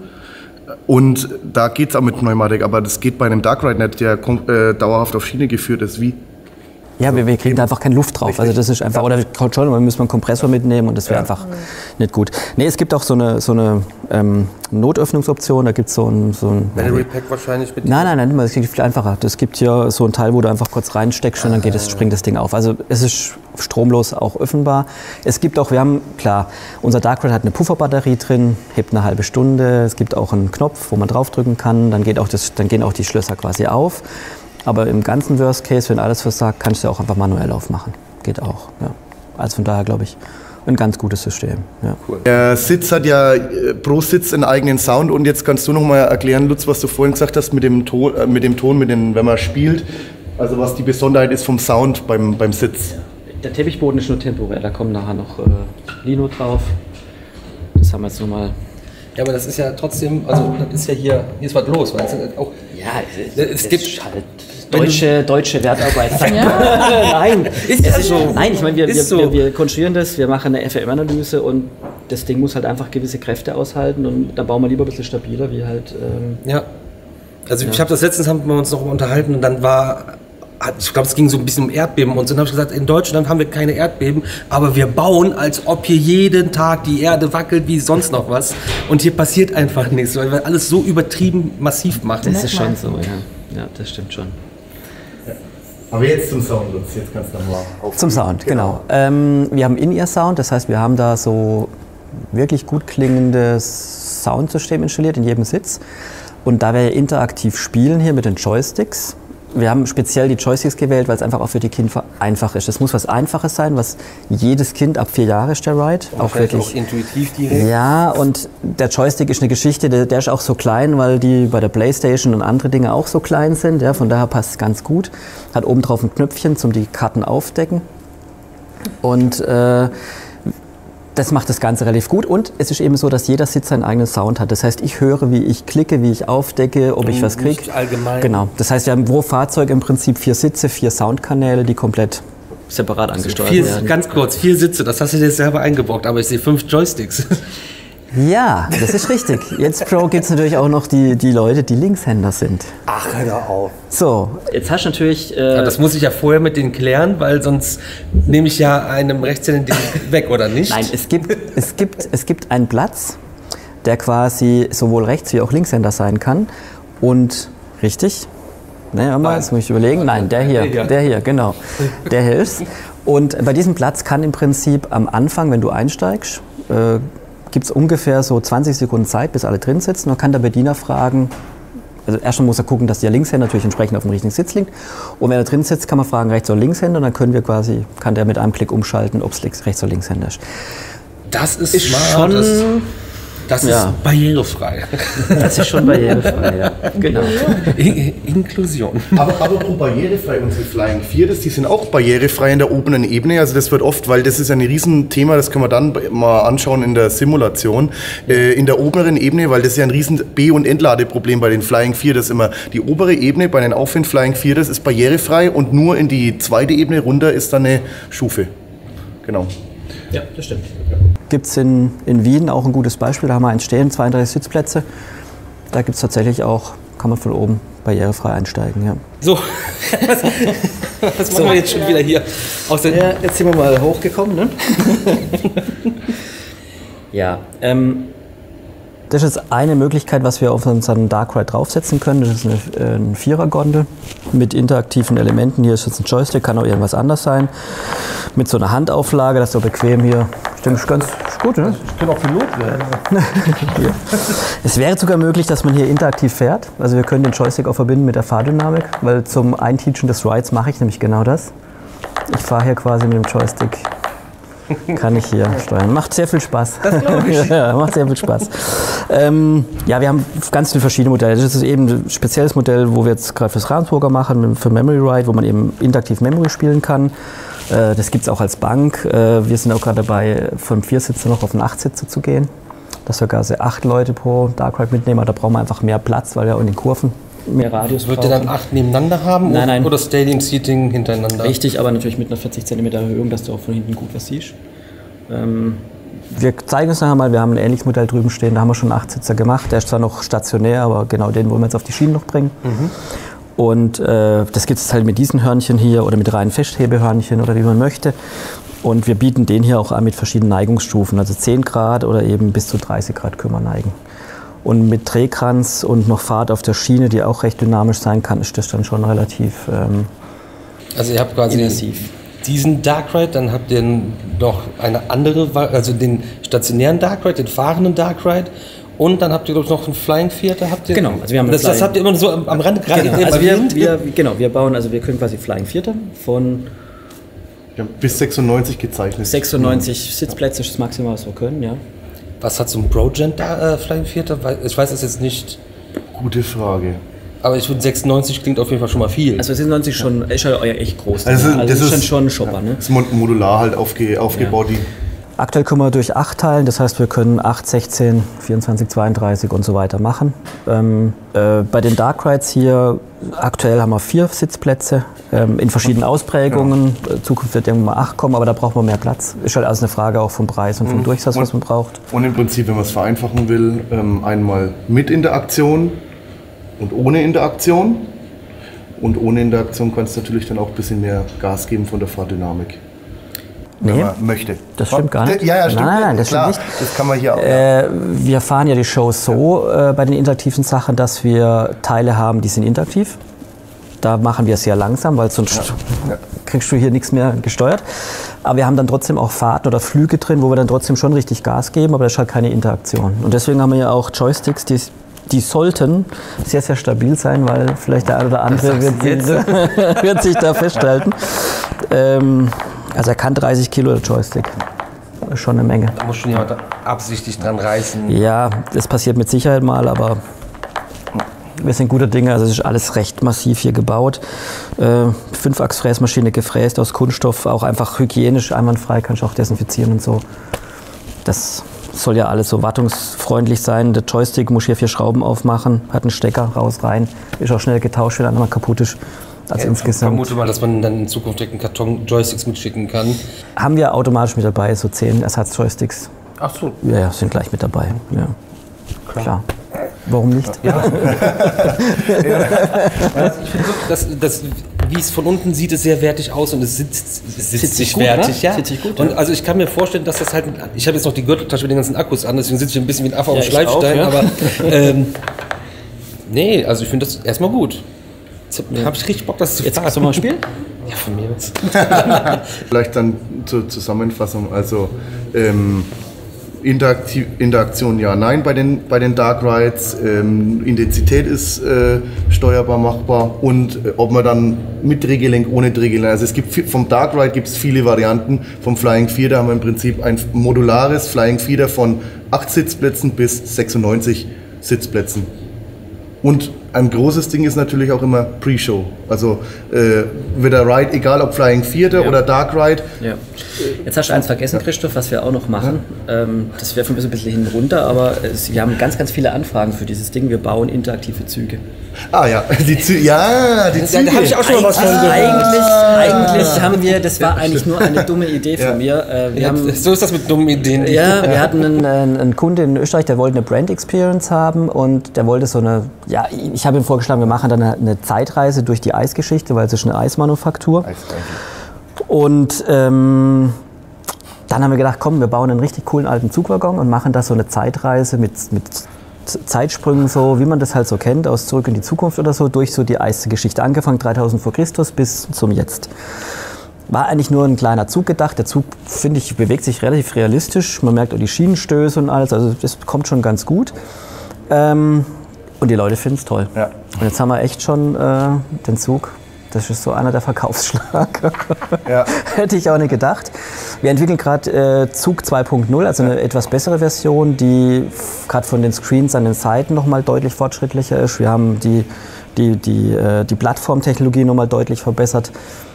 Und da geht es auch mit Pneumatik. Aber das geht bei einem Dark Ride nicht, der dauerhaft auf Schiene geführt ist. Wie? Ja, wir kriegen da einfach keine Luft drauf. Richtig. Also das ist einfach, oder schon, man müssen einen Kompressor mitnehmen und das wäre einfach nicht gut. Nee, es gibt auch so eine Notöffnungsoption, da gibt es so ein Battery Pack wahrscheinlich mit. Nein, das geht viel einfacher. Es gibt hier so ein Teil, wo du einfach kurz reinsteckst und dann springt das Ding auf. Also es ist stromlos auch öffnbar. Es gibt auch, unser Dark Ride hat eine Pufferbatterie drin, hebt eine halbe Stunde. Es gibt auch einen Knopf, wo man draufdrücken kann, dann gehen auch die Schlösser quasi auf. Aber im ganzen Worst Case, wenn alles versagt, kannst du auch einfach manuell aufmachen. Geht auch. Ja. Also von daher glaube ich, ein ganz gutes System. Ja. Cool. Der Sitz hat ja pro Sitz einen eigenen Sound. Und jetzt kannst du noch mal erklären, Lutz, was du vorhin gesagt hast mit dem Ton, wenn man spielt. Also was die Besonderheit ist vom Sound beim Sitz. Der Teppichboden ist nur temporär. Da kommt nachher noch Lino drauf. Das haben wir jetzt nochmal. Ja, aber das ist ja trotzdem, also das ist ja hier ist was los, weil es auch. Ja, es gibt halt deutsche Wertarbeit. Ja. Nein, ist das so? Nein, ich meine, wir konstruieren das, wir machen eine FRM-Analyse und das Ding muss halt einfach gewisse Kräfte aushalten und da bauen wir lieber ein bisschen stabiler, wie halt. Ja. Also ich habe das letztens, haben wir uns noch unterhalten und dann war ich glaube, es ging so ein bisschen um Erdbeben und so. Dann habe ich gesagt, in Deutschland haben wir keine Erdbeben, aber wir bauen, als ob hier jeden Tag die Erde wackelt wie sonst noch was. Und hier passiert einfach nichts, weil wir alles so übertrieben massiv machen. Das ist schon so, ja. Ja, das stimmt schon. Aber jetzt zum Sound, Lutz. Jetzt kannst du nochmal auf. Zum Sound, genau. Wir haben In-Ear-Sound, das heißt, wir haben da so wirklich gut klingendes Soundsystem installiert in jedem Sitz. Und da wir interaktiv spielen hier mit den Joysticks, wir haben speziell die Joysticks gewählt, weil es einfach auch für die Kinder einfach ist. Es muss was Einfaches sein, was jedes Kind ab 4 Jahren ist der Ride. Auch wirklich auch intuitiv direkt. Ja, und der Joystick ist eine Geschichte, der ist auch so klein, weil die bei der Playstation und andere Dinge auch so klein sind. Ja, von daher passt es ganz gut. Hat oben drauf ein Knöpfchen zum die Karten aufdecken. Und das macht das Ganze relativ gut und es ist eben so, dass jeder Sitz seinen eigenen Sound hat. Das heißt, ich höre, wie ich klicke, wie ich aufdecke, ob ich was kriege. Nicht allgemein. Genau. Das heißt, wir haben pro Fahrzeug im Prinzip 4 Sitze, 4 Soundkanäle, die komplett separat angesteuert werden. Ganz kurz, 4 Sitze, das hast du dir selber eingebrockt, aber ich sehe 5 Joysticks. Ja, das ist richtig. Jetzt Pro gibt es natürlich auch noch die Leute, die Linkshänder sind. Ach, hör auf. So, jetzt hast du natürlich... Ja, das muss ich ja vorher mit denen klären, weil sonst nehme ich ja einem Rechtshänder den weg, oder nicht? Nein, es gibt einen Platz, der quasi sowohl Rechts- wie auch Linkshänder sein kann. Und, richtig? Ne, mal, jetzt muss ich überlegen. Nein, der hier, genau. Der hier ist. Und bei diesem Platz kann im Prinzip am Anfang, wenn du einsteigst, gibt es ungefähr so 20 Sekunden Zeit, bis alle drin sitzen. Und kann der Bediener fragen, also erstmal muss er gucken, dass der Linkshänder natürlich entsprechend auf dem richtigen Sitz liegt. Und wenn er drin sitzt, kann man fragen, Rechts- oder Linkshänder. Und dann kann der mit einem Klick umschalten, ob es Rechts- oder Linkshänder ist. Das ist smart. Schon... Das ist barrierefrei. Das ist schon barrierefrei, ja. Genau. Inklusion. Aber apropos barrierefrei, unsere Flying Viertes, die sind auch barrierefrei in der oberen Ebene. Also das wird oft, weil das ist ein Riesenthema, das können wir dann mal anschauen in der Simulation. In der oberen Ebene, weil das ist ja ein riesen B- und Entladeproblem bei den Flying Viertes immer. Die obere Ebene bei den Aufwind Flying Viertes ist barrierefrei und nur in die zweite Ebene runter ist dann eine Stufe. Genau. Ja, das stimmt. Gibt es in Wien auch ein gutes Beispiel, da haben wir einen stehen, 32 Sitzplätze. Da gibt es tatsächlich auch, kann man von oben barrierefrei einsteigen. Ja. So, was machen wir jetzt schon wieder hier? Ja, jetzt sind wir mal hochgekommen, ne? Ja, das ist jetzt eine Möglichkeit, was wir auf unseren Dark Ride draufsetzen können. Das ist eine Vierer-Gondel mit interaktiven Elementen. Hier ist jetzt ein Joystick, kann auch irgendwas anderes sein. Mit so einer Handauflage, das ist so bequem hier. Stimmt, ganz gut, ne? Ich kann auch Pilot werden. Ja. Es wäre sogar möglich, dass man hier interaktiv fährt. Also wir können den Joystick auch verbinden mit der Fahrdynamik, weil zum Einteachen des Rides mache ich nämlich genau das. Ich fahre hier quasi mit dem Joystick. Kann ich hier steuern. Macht sehr viel Spaß. Das glaube ich. Ja, macht sehr viel Spaß. Ja, wir haben ganz viele verschiedene Modelle. Das ist eben ein spezielles Modell, wo wir jetzt gerade fürs Ravensburger machen, für Memory Ride, wo man eben interaktiv Memory spielen kann. Das gibt es auch als Bank. Wir sind auch gerade dabei, von 4-Sitzer noch auf einen 8-Sitzer zu gehen. Dass wir quasi 8 Leute pro Dark Ride mitnehmen. Aber da brauchen wir einfach mehr Platz, weil wir in den Kurven mehr Radius Wird ihr dann 8 nebeneinander haben? Nein. Oder Stadium Seating hintereinander? Richtig, aber natürlich mit einer 40 cm Erhöhung, dass du auch von hinten gut was siehst. Wir zeigen es nachher mal, wir haben ein ähnliches Modell drüben stehen, da haben wir schon einen 8-Sitzer gemacht. Der ist zwar noch stationär, aber genau den wollen wir jetzt auf die Schienen noch bringen. Und das gibt es halt mit diesen Hörnchen hier oder mit reinen Festhebehörnchen oder wie man möchte. Und wir bieten den hier auch an mit verschiedenen Neigungsstufen, also 10 Grad oder eben bis zu 30 Grad können wir neigen. Und mit Drehkranz und noch Fahrt auf der Schiene, die auch recht dynamisch sein kann, ist das dann schon relativ also ihr habt quasi diesen Dark Ride, dann habt ihr noch eine andere, also den stationären Dark Ride, den fahrenden Dark Ride und dann habt ihr, glaube ich, noch einen Flying Vierter. Genau, also wir haben das habt ihr immer so am Rande gerade erwähnt. Wir bauen, also wir können quasi Flying Vierter von... Wir haben bis 96 gezeichnet. 96 Sitzplätze ist das Maximum, was wir können, ja. Was hat so ein ProGen Flying Vierter? Ich weiß es jetzt nicht. Gute Frage. Aber ich finde 96 klingt auf jeden Fall schon mal viel. Also 96 schon, ist ja echt groß. Also das ist schon ein Shopper, ne? Das ist modular halt aufgebaut. Ja. Aktuell können wir durch 8 teilen, das heißt wir können 8, 16, 24, 32 und so weiter machen. Bei den Dark Rides hier, aktuell haben wir 4 Sitzplätze in verschiedenen Ausprägungen. Ja. Zukunft wird irgendwann mal 8 kommen, aber da braucht man mehr Platz. Ist halt alles eine Frage auch vom Preis und vom Durchsatz, was man braucht. Und im Prinzip, wenn man es vereinfachen will, einmal mit Interaktion und ohne Interaktion. Und ohne Interaktion kannst du natürlich dann auch ein bisschen mehr Gas geben von der Fahrdynamik. Nee, wenn man möchte. das stimmt gar nicht. Ja, stimmt. Nein, das Klar, stimmt nicht. das kann man hier auch. Wir fahren ja die Show so bei den interaktiven Sachen, dass wir Teile haben, die sind interaktiv. Da machen wir es sehr langsam, weil sonst kriegst du hier nichts mehr gesteuert. Aber wir haben dann trotzdem auch Fahrten oder Flüge drin, wo wir dann trotzdem schon richtig Gas geben, aber das ist halt keine Interaktion. Und deswegen haben wir ja auch Joysticks, die sollten sehr, sehr stabil sein, weil vielleicht der eine oder andere wird sich da festhalten. Also er kann 30 Kilo, der Joystick. Das ist schon eine Menge. Da muss schon jemand absichtlich dran reißen. Ja, das passiert mit Sicherheit mal, aber wir sind guter Dinge. Also es ist alles recht massiv hier gebaut. 5-Achs-Fräsmaschine gefräst aus Kunststoff, auch einfach hygienisch, einwandfrei, kannst du auch desinfizieren und so. Das soll ja alles so wartungsfreundlich sein. Der Joystick muss hier 4 Schrauben aufmachen, hat einen Stecker raus, rein, ist auch schnell getauscht, wenn einer mal kaputt ist. Also insgesamt. Ich vermute mal, dass man dann in Zukunft direkt einen Karton Joysticks mitschicken kann. Haben wir automatisch mit dabei, so 10 Ersatz-Joysticks. Ach so. Ja, sind gleich mit dabei. Ja. Klar. Warum nicht? Ja. Ich finde wirklich, wie es von unten sieht, ist sehr wertig aus und es sitzt sich gut, wertig. Ne? Ja. Sitzt sich gut, und also ich kann mir vorstellen, dass das halt, ich habe jetzt noch die Gürteltasche mit den ganzen Akkus an, deswegen sitze ich ein bisschen wie ein Affe auf dem Schleifstein, auch, ja. aber nee, also ich finde das erstmal gut. Jetzt habe ich richtig Bock, das zu fahren. Jetzt mal spielen? Ja, von mir jetzt. Vielleicht dann zur Zusammenfassung, also Interaktion ja, nein bei den Dark Rides, Intensität ist steuerbar machbar und ob man dann mit Drehgelenk, ohne Drehgelenk, also es gibt vom Dark Ride gibt es viele Varianten, vom Flying Feeder haben wir im Prinzip ein modulares Flying Feeder von 8 Sitzplätzen bis 96 Sitzplätzen. Und ein großes Ding ist natürlich auch immer Pre-Show. Also wird der Ride, egal ob Flying Theater oder Dark Ride. Ja. Jetzt hast du eins vergessen, Christoph, was wir auch noch machen. Das wäre für mich ein bisschen hinten runter, aber wir haben ganz, ganz viele Anfragen für dieses Ding. Wir bauen interaktive Züge. Ah ja, die Züge. Ja, die Züge. Da habe ich auch schon mal was von gehört. Eigentlich haben wir, das war eigentlich nur eine dumme Idee von mir. So ist das mit dummen Ideen. Ja, wir hatten einen Kunde in Österreich, der wollte eine Brand Experience haben und der wollte so eine, ja, ich habe ihm vorgeschlagen, wir machen dann eine Zeitreise durch die Eisgeschichte, weil es ist eine Eismanufaktur. Und dann haben wir gedacht, komm, wir bauen einen richtig coolen alten Zugwaggon und machen da so eine Zeitreise mit Zeitsprüngen, so wie man das halt so kennt, aus Zurück in die Zukunft oder so, durch so die Eisgeschichte, angefangen 3000 vor Christus bis zum Jetzt. War eigentlich nur ein kleiner Zug gedacht. Der Zug, finde ich, bewegt sich relativ realistisch. Man merkt auch die Schienenstöße und alles, also das kommt schon ganz gut. Und die Leute finden es toll. Ja. Und jetzt haben wir echt schon den Zug. Das ist so einer der Verkaufsschlager. Ja. Hätte ich auch nicht gedacht. Wir entwickeln gerade Zug 2.0, also eine etwas bessere Version, die gerade von den Screens an den Seiten noch mal deutlich fortschrittlicher ist. Wir haben die Plattformtechnologie noch mal deutlich verbessert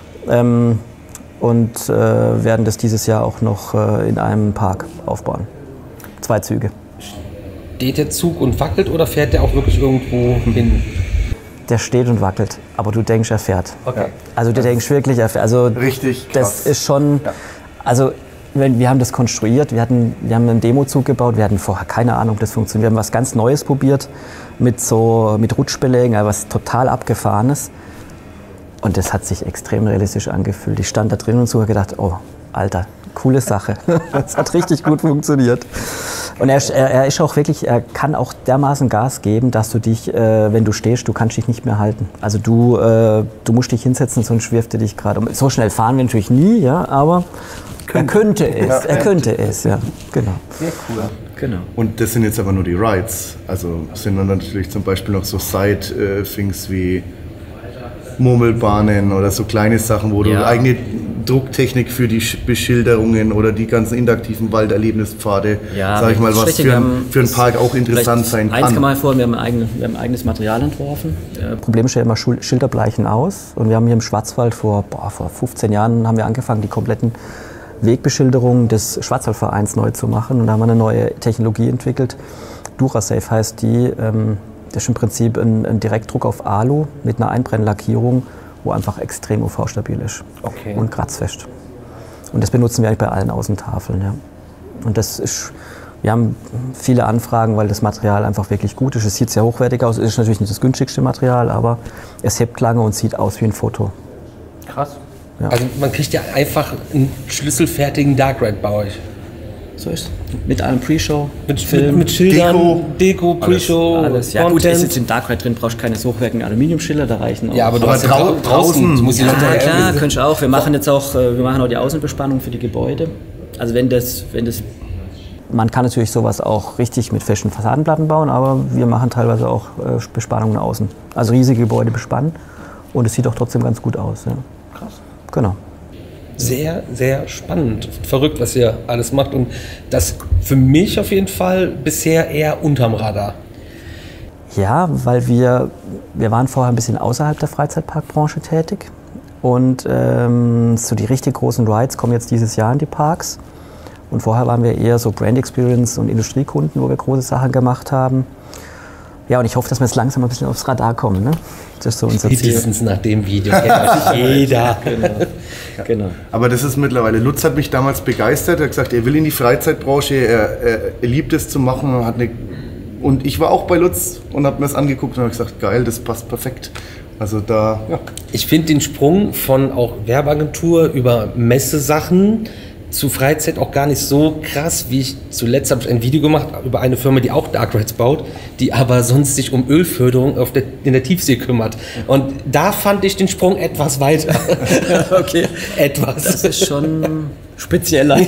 und werden das dieses Jahr auch noch in einem Park aufbauen. 2 Züge. Steht der Zug und wackelt oder fährt der auch wirklich irgendwo hin? Der steht und wackelt, aber du denkst, er fährt. Okay. Also du denkst wirklich, er fährt. Also richtig krass. Das ist schon, also wir haben das konstruiert, wir haben einen Demozug gebaut, wir hatten vorher keine Ahnung, ob das funktioniert. Wir haben was ganz Neues probiert mit Rutschbelägen, also was total Abgefahrenes. Und das hat sich extrem realistisch angefühlt. Ich stand da drin und so habe gedacht, oh, Alter, coole Sache. Das hat richtig gut funktioniert. Und er ist auch wirklich, er kann auch dermaßen Gas geben, dass du dich, wenn du stehst, du kannst dich nicht mehr halten. Also du musst dich hinsetzen, sonst wirft er dich gerade um. So schnell fahren wir natürlich nie, ja, aber er könnte es, ja, genau. Sehr cool. Genau. Und das sind jetzt aber nur die Rides. Also sind dann natürlich zum Beispiel noch so Side-Things wie Murmelbahnen oder so kleine Sachen, wo du eigene Drucktechnik für die Beschilderungen oder die ganzen interaktiven Walderlebnispfade, sag ich mal, was für einen Park auch interessant sein kann. Eins kann man vorher, wir haben ein eigenes Material entworfen. Problem ist ja immer, Schilder bleichen aus. Und wir haben hier im Schwarzwald vor 15 Jahren haben wir angefangen, die kompletten Wegbeschilderungen des Schwarzwaldvereins neu zu machen. Und da haben wir eine neue Technologie entwickelt. DuraSafe heißt die. Das ist im Prinzip ein Direktdruck auf Alu mit einer Einbrennlackierung, wo einfach extrem UV-stabil ist und kratzfest. Und das benutzen wir eigentlich bei allen Außentafeln. Ja. Und das ist Wir haben viele Anfragen, weil das Material einfach wirklich gut ist. Es sieht sehr hochwertig aus. Es ist natürlich nicht das günstigste Material, aber es hebt lange und sieht aus wie ein Foto. Krass. Ja. Also man kriegt ja einfach einen schlüsselfertigen Dark Ride bei euch. So ist es. Mit allem Pre-Show, Mit Schildern, Deko, Pre-Show, alles. Ja gut, ist jetzt im Dark Ride drin, brauchst keine so hochwertigen Aluminiumschilder, da reichen auch. Ja, aber du hast draußen muss ja, klar, könntest du auch. Wir machen jetzt auch, die Außenbespannung für die Gebäude. Also wenn das man kann natürlich sowas auch richtig mit festen Fassadenplatten bauen, aber wir machen teilweise auch Bespannungen außen. Also riesige Gebäude bespannen und es sieht auch trotzdem ganz gut aus. Ja. Krass. Genau. Sehr, sehr spannend. Verrückt, was ihr alles macht. Und das für mich auf jeden Fall bisher eher unterm Radar. Ja, weil wir waren vorher ein bisschen außerhalb der Freizeitparkbranche tätig. Und so die richtig großen Rides kommen jetzt dieses Jahr in die Parks. Und vorher waren wir eher so Brand Experience und Industriekunden, wo wir große Sachen gemacht haben. Ja, und ich hoffe, dass wir jetzt langsam ein bisschen aufs Radar kommen. Ne? Das ist so unser Ziel. Spätestens nach dem Video kennt jeder. Genau. Aber das ist mittlerweile, Lutz hat mich damals begeistert, er hat gesagt, er will in die Freizeitbranche, er liebt es zu machen. Und ich war auch bei Lutz und habe mir das angeguckt und habe gesagt, geil, das passt perfekt. Also da, ja. Ich finde den Sprung von auch Werbeagentur über Messesachen zu Freizeit auch gar nicht so krass, wie ich zuletzt habe ein Video gemacht über eine Firma, die auch Dark Rides baut, die aber sonst sich um Ölförderung in der Tiefsee kümmert. Und da fand ich den Sprung etwas weiter. Okay. Etwas. Das ist schon spezieller.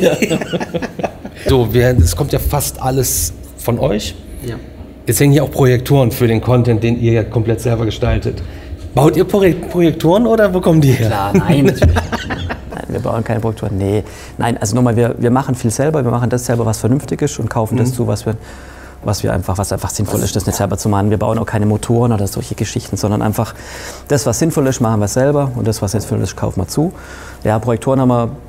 So, es kommt ja fast alles von euch. Ja. Jetzt hängen hier auch Projektoren für den Content, den ihr ja komplett selber gestaltet. Baut ihr Projektoren oder wo kommen die her? Klar, nein, natürlich. Nein, wir bauen keine Projektoren. Nee. Nein, also nochmal, wir machen viel selber. Wir machen das selber, was vernünftig ist und kaufen das zu, was einfach sinnvoll ist, das nicht selber zu machen. Wir bauen auch keine Motoren oder solche Geschichten, sondern einfach das, was sinnvoll ist, machen wir selber und das, was sinnvoll ist, kaufen wir zu. Ja, Projektoren haben wir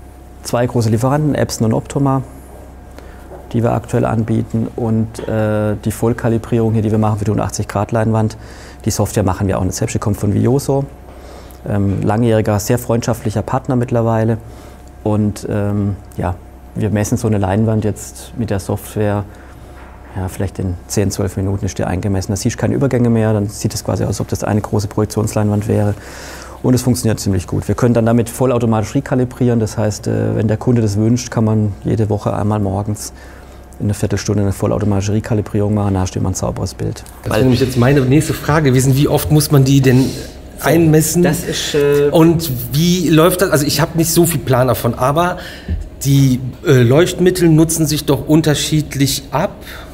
2 große Lieferanten, Epson und Optoma, die wir aktuell anbieten und die Vollkalibrierung hier, die wir machen für die 180-Grad-Leinwand. Die Software machen wir auch nicht selbst, die kommt von Vioso. Langjähriger, sehr freundschaftlicher Partner mittlerweile. Und ja, wir messen so eine Leinwand jetzt mit der Software, ja, vielleicht in 10, 12 Minuten ist die eingemessen. Da siehst du keine Übergänge mehr, dann sieht es quasi aus, als ob das eine große Projektionsleinwand wäre. Und es funktioniert ziemlich gut. Wir können dann damit vollautomatisch rekalibrieren. Das heißt, wenn der Kunde das wünscht, kann man jede Woche einmal morgens in einer Viertelstunde eine vollautomatische Rekalibrierung machen. Da hast du immer ein sauberes Bild. Das wäre nämlich jetzt meine nächste Frage gewesen. Wie oft muss man die denn einmessen? Das ist, und wie läuft das? Also ich habe nicht so viel Plan davon, aber die Leuchtmittel nutzen sich doch unterschiedlich ab.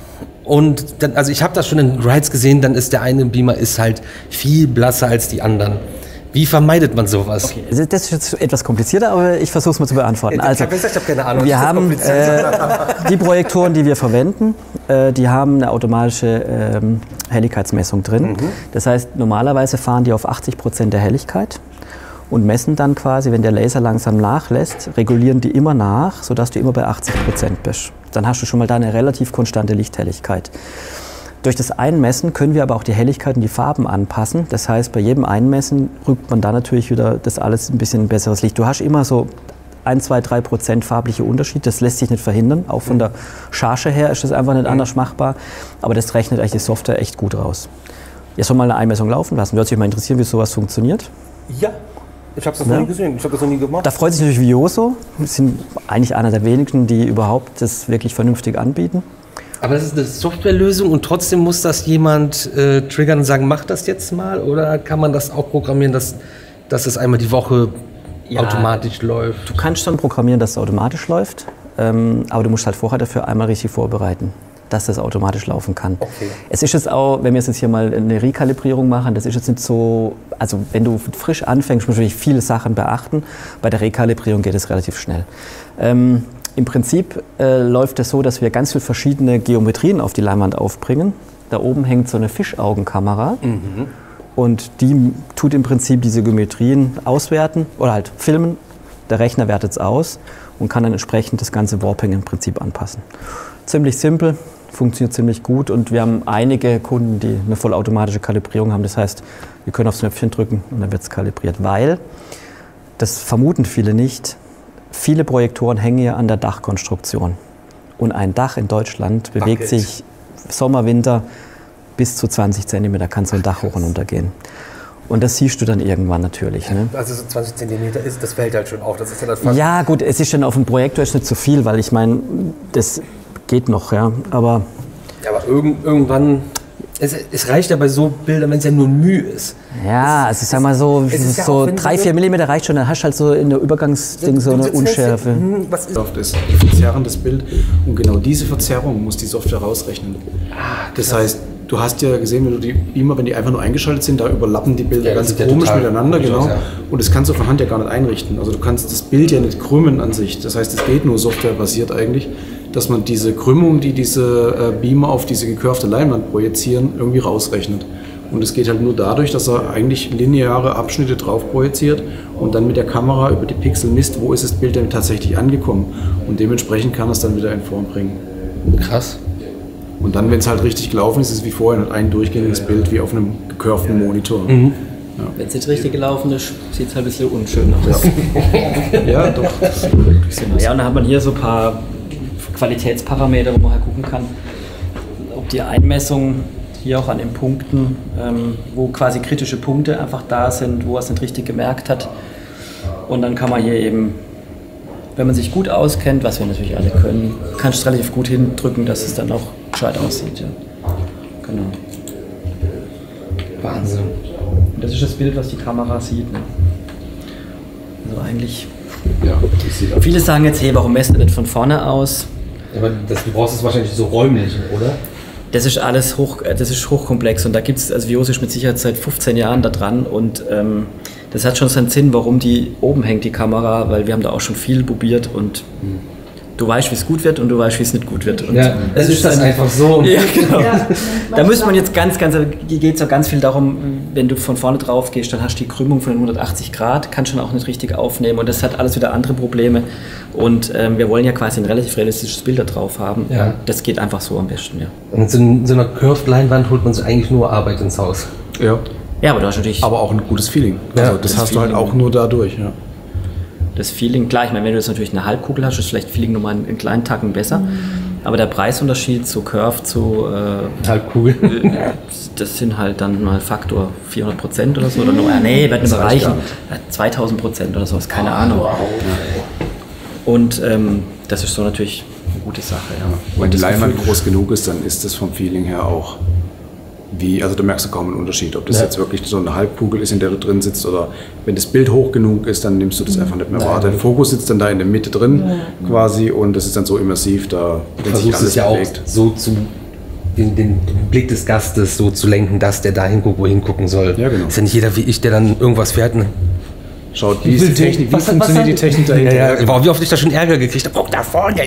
Und dann, also ich habe das schon in Rides gesehen, dann ist der eine Beamer ist halt viel blasser als die anderen. Wie vermeidet man sowas? Okay. Das ist jetzt etwas komplizierter, aber ich versuche es mal zu beantworten. Also, ich habe keine Ahnung. Wir haben die Projektoren, die wir verwenden, die haben eine automatische Helligkeitsmessung drin. Das heißt, normalerweise fahren die auf 80% der Helligkeit und messen dann quasi, wenn der Laser langsam nachlässt, regulieren die immer nach, sodass du immer bei 80% bist. Dann hast du schon mal da eine relativ konstante Lichthelligkeit. Durch das Einmessen können wir aber auch die Helligkeit und die Farben anpassen. Das heißt, bei jedem Einmessen rückt man da natürlich wieder das alles ein bisschen besseres Licht. Du hast immer so 1, 2, 3% farbliche Unterschied. Das lässt sich nicht verhindern. Auch von der Charge her ist das einfach nicht anders machbar. Aber das rechnet eigentlich die Software echt gut raus. Jetzt soll mal eine Einmessung laufen lassen. Würde euch mal interessieren, wie sowas funktioniert? Ja. Ich habe das noch nie gesehen, ich habe das noch nie gemacht. Da freut sich natürlich Vioso. Wir sind eigentlich einer der wenigen, die überhaupt das wirklich vernünftig anbieten. Aber das ist eine Softwarelösung und trotzdem muss das jemand triggern und sagen, mach das jetzt mal? Oder kann man das auch programmieren, dass es einmal die Woche automatisch läuft? Du kannst schon programmieren, dass es automatisch läuft, aber du musst halt vorher dafür einmal richtig vorbereiten, dass das automatisch laufen kann. Okay. Es ist jetzt auch, wenn wir jetzt hier mal eine Rekalibrierung machen, das ist jetzt nicht so, also wenn du frisch anfängst, musst du natürlich viele Sachen beachten. Bei der Rekalibrierung geht es relativ schnell. Im Prinzip läuft es so, dass wir ganz viele verschiedene Geometrien auf die Leinwand aufbringen. Da oben hängt so eine Fischaugenkamera und die tut im Prinzip diese Geometrien auswerten oder halt filmen. Der Rechner wertet es aus und kann dann entsprechend das ganze Warping im Prinzip anpassen. Ziemlich simpel, funktioniert ziemlich gut und wir haben einige Kunden, die eine vollautomatische Kalibrierung haben. Das heißt, wir können aufs Knöpfchen drücken und dann wird es kalibriert, weil, das vermuten viele nicht, viele Projektoren hängen ja an der Dachkonstruktion. Und ein Dach in Deutschland bewegt sich Sommer, Winter bis zu 20 Zentimeter kann so ein Dach hoch und runter gehen. Und das siehst du dann irgendwann natürlich. Ne? Also so 20 Zentimeter das fällt halt schon auf. Das ist ja, das fast Ja gut, es ist schon auf dem Projektor ist nicht zu viel, weil ich meine, das geht noch, ja. Aber irgendwann, es reicht ja bei so Bildern, wenn es ja nur Mühe ist. ja, also ich sag mal so, ja so auch, wenn 3-4 Millimeter reicht schon, dann hast du halt so in der Übergangsding so eine Unschärfe. Was ist Das ist ein verzerrendes Bild und genau diese Verzerrung muss die Software rausrechnen. Das heißt, du hast ja gesehen, wenn du die Beamer, wenn die einfach nur eingeschaltet sind, da überlappen die Bilder ganz komisch miteinander, genau. Ja. Und das kannst du von Hand ja gar nicht einrichten. Also du kannst das Bild ja nicht krümmen an sich. Das heißt, es geht nur softwarebasiert eigentlich, dass man diese Krümmung, die diese Beamer auf diese gecurvte Leinwand projizieren, irgendwie rausrechnet. Und es geht halt nur dadurch, dass er eigentlich lineare Abschnitte drauf projiziert und dann mit der Kamera über die Pixel misst, wo ist das Bild denn tatsächlich angekommen. Und dementsprechend kann er es dann wieder in Form bringen. krass. Und dann, wenn es halt richtig gelaufen ist, ist es wie vorher ein durchgängiges Bild wie auf einem gecurvten Monitor. Wenn es nicht richtig gelaufen ist, sieht es halt ein bisschen unschön aus. Ja, doch. Das ist wirklich so. Ja, und dann hat man hier so ein paar Qualitätsparameter, wo man halt gucken kann, ob die Einmessung hier auch an den Punkten, wo quasi kritische Punkte einfach da sind, wo er es nicht richtig gemerkt hat. Und dann kann man hier eben, wenn man sich gut auskennt, was wir natürlich alle können, kannst du es relativ gut hindrücken, dass es dann auch gescheit aussieht. Ja. Genau. Wahnsinn. Und das ist das Bild, was die Kamera sieht. Ne? Also eigentlich, Ja, das sieht aus. viele sagen jetzt, hey, warum messt du nicht von vorne aus? Aber du brauchst es wahrscheinlich so räumlich, oder? Das ist alles hochkomplex und da gibt es, also Vios ist mit Sicherheit seit 15 Jahren da dran und das hat schon seinen Sinn, warum die oben hängt, die Kamera, weil wir haben da auch schon viel probiert und du weißt, wie es gut wird und du weißt, wie es nicht gut wird. Und Ja, es ist das einfach so. Ja, genau. Da müsste man jetzt geht es auch ganz viel darum, wenn du von vorne drauf gehst, dann hast du die Krümmung von 180 Grad, kannst schon auch nicht richtig aufnehmen und das hat alles wieder andere Probleme. Und wir wollen ja quasi ein relativ realistisches Bild da drauf haben. Ja. Das geht einfach so am besten, ja. Und in so einer Curved-Leinwand holt man sich eigentlich nur Arbeit ins Haus. Ja, Ja, aber du hast natürlich aber auch ein gutes Feeling. Ja, Also das hast du halt auch nur dadurch. Ja. das Feeling, klar, ich meine, wenn du jetzt natürlich eine Halbkugel hast, ist vielleicht Feeling nochmal einen kleinen Tacken besser. Aber der Preisunterschied zu Curve, zu Halbkugel. das sind halt dann mal Faktor 400% oder so. Oder nur, nee, wird nicht erreichen. 2000% oder sowas, keine Ahnung. Und das ist so natürlich eine gute Sache. Ja. Wenn die Leinwand groß genug ist, dann ist das vom Feeling her auch also da merkst du kaum einen Unterschied, ob das jetzt wirklich so eine Halbkugel ist, in der du drin sitzt oder wenn das Bild hoch genug ist, dann nimmst du das einfach nicht mehr wahr. Dein Fokus sitzt dann da in der Mitte drin quasi und das ist dann so immersiv, da Du versuchst es ja auch so den Blick des Gastes so zu lenken, dass der da hinguckt, wo er hingucken soll. Ja, genau. Ist ja nicht jeder wie ich, der dann irgendwas fährt. Ne? Schaut, wie ist die Technik, wie funktioniert die Technik dahinter? Ja, wow, wie oft ich da schon Ärger gekriegt habe. Guck da vorne.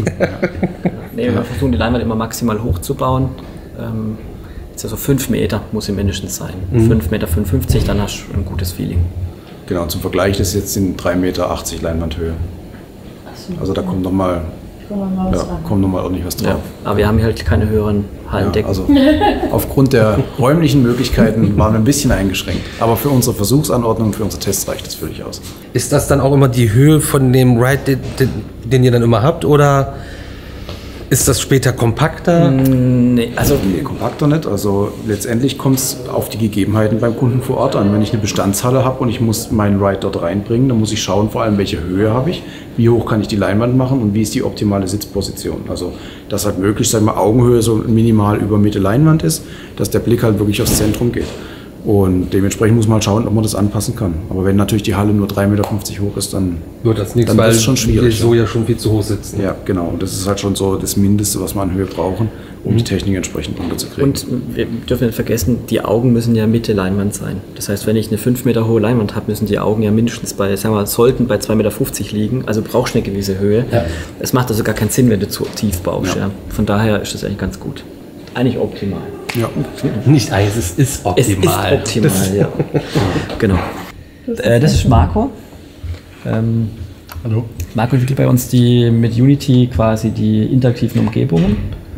Nee, wir versuchen die Leinwand immer maximal hochzubauen. Jetzt also 5 Meter muss sie mindestens sein. 5,55 Meter, dann hast du ein gutes Feeling. Genau, zum Vergleich, das ist jetzt in 3,80 Meter Leinwandhöhe. Also da kommt nochmal ordentlich was drauf. Ja, aber wir haben hier halt keine höheren Ja, Hallendecken. also aufgrund der räumlichen Möglichkeiten waren wir ein bisschen eingeschränkt. Aber für unsere Versuchsanordnung, für unsere Tests reicht das völlig aus. Ist das dann auch immer die Höhe von dem Ride, den ihr dann immer habt? Oder ist das später kompakter? Nee, also Nee, kompakter nicht. Also letztendlich kommt es auf die Gegebenheiten beim Kunden vor Ort an. Wenn ich eine Bestandshalle habe und ich muss meinen Ride dort reinbringen, dann muss ich schauen, vor allem welche Höhe habe ich, wie hoch kann ich die Leinwand machen und wie ist die optimale Sitzposition. Also dass halt möglichst, sagen wir, Augenhöhe so minimal über Mitte Leinwand ist, dass der Blick halt wirklich aufs Zentrum geht. Und dementsprechend muss man halt schauen, ob man das anpassen kann. Aber wenn natürlich die Halle nur 3,50 Meter hoch ist, dann Wird das nichts, dann weil ist es schon schwierig. die so ja schon viel zu hoch sitzen. ja, genau. Und das ist halt schon so das Mindeste, was wir an Höhe brauchen, um die Technik entsprechend runterzukriegen. und wir dürfen nicht vergessen, die Augen müssen ja Mitte Leinwand sein. Das heißt, wenn ich eine 5 Meter hohe Leinwand habe, müssen die Augen ja mindestens sollten bei 2,50 Meter liegen. Also brauchst du eine gewisse Höhe. Ja. Es macht also gar keinen Sinn, wenn du zu tief baust. Ja. Ja. Von daher ist das eigentlich ganz gut. Eigentlich optimal. ja. Nicht eins, es ist Es ist optimal. optimal, ja. Genau. Das ist Marco. Hallo. Marco entwickelt bei uns mit Unity quasi die interaktiven Umgebungen.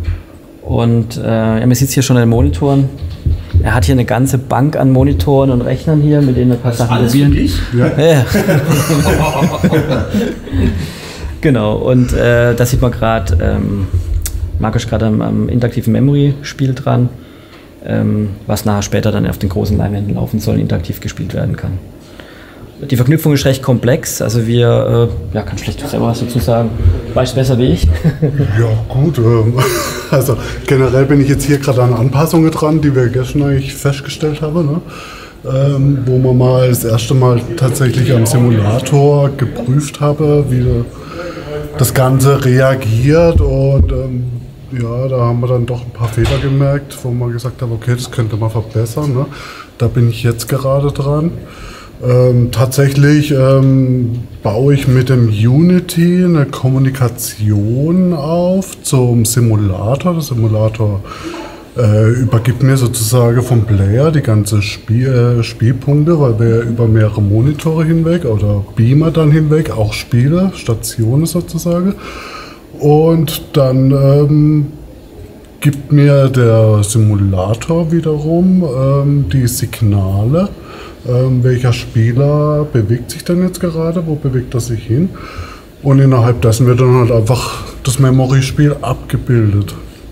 Und man sieht hier schon an den Monitoren. Er hat hier eine ganze Bank an Monitoren und Rechnern hier, mit denen er ein paar Sachen probieren. Ja. Ja. Genau, und da sieht man gerade, Marco ist gerade am interaktiven Memory-Spiel dran, was nachher später dann auf den großen Leinwänden laufen soll und interaktiv gespielt werden kann. Die Verknüpfung ist recht komplex, also wir, kann schlecht selber was dazu sagen, weißt du besser wie ich? Ja gut, also generell bin ich jetzt hier gerade an Anpassungen dran, die wir gestern eigentlich festgestellt haben, ne? Wo man mal das erste Mal tatsächlich am Simulator geprüft habe, wie das Ganze reagiert und da haben wir dann doch ein paar Fehler gemerkt, wo man gesagt haben, okay, das könnte man verbessern, ne? Da bin ich jetzt gerade dran. Tatsächlich baue ich mit dem Unity eine Kommunikation auf zum Simulator. Der Simulator übergibt mir sozusagen vom Player die ganzen Spielpunkte, weil wir über mehrere Monitore hinweg oder Beamer dann hinweg auch Spiele, Stationen sozusagen. Und dann gibt mir der Simulator wiederum die Signale, welcher Spieler bewegt sich denn jetzt gerade, wo bewegt er sich hin. Und innerhalb dessen wird dann halt einfach das Memory-Spiel abgebildet.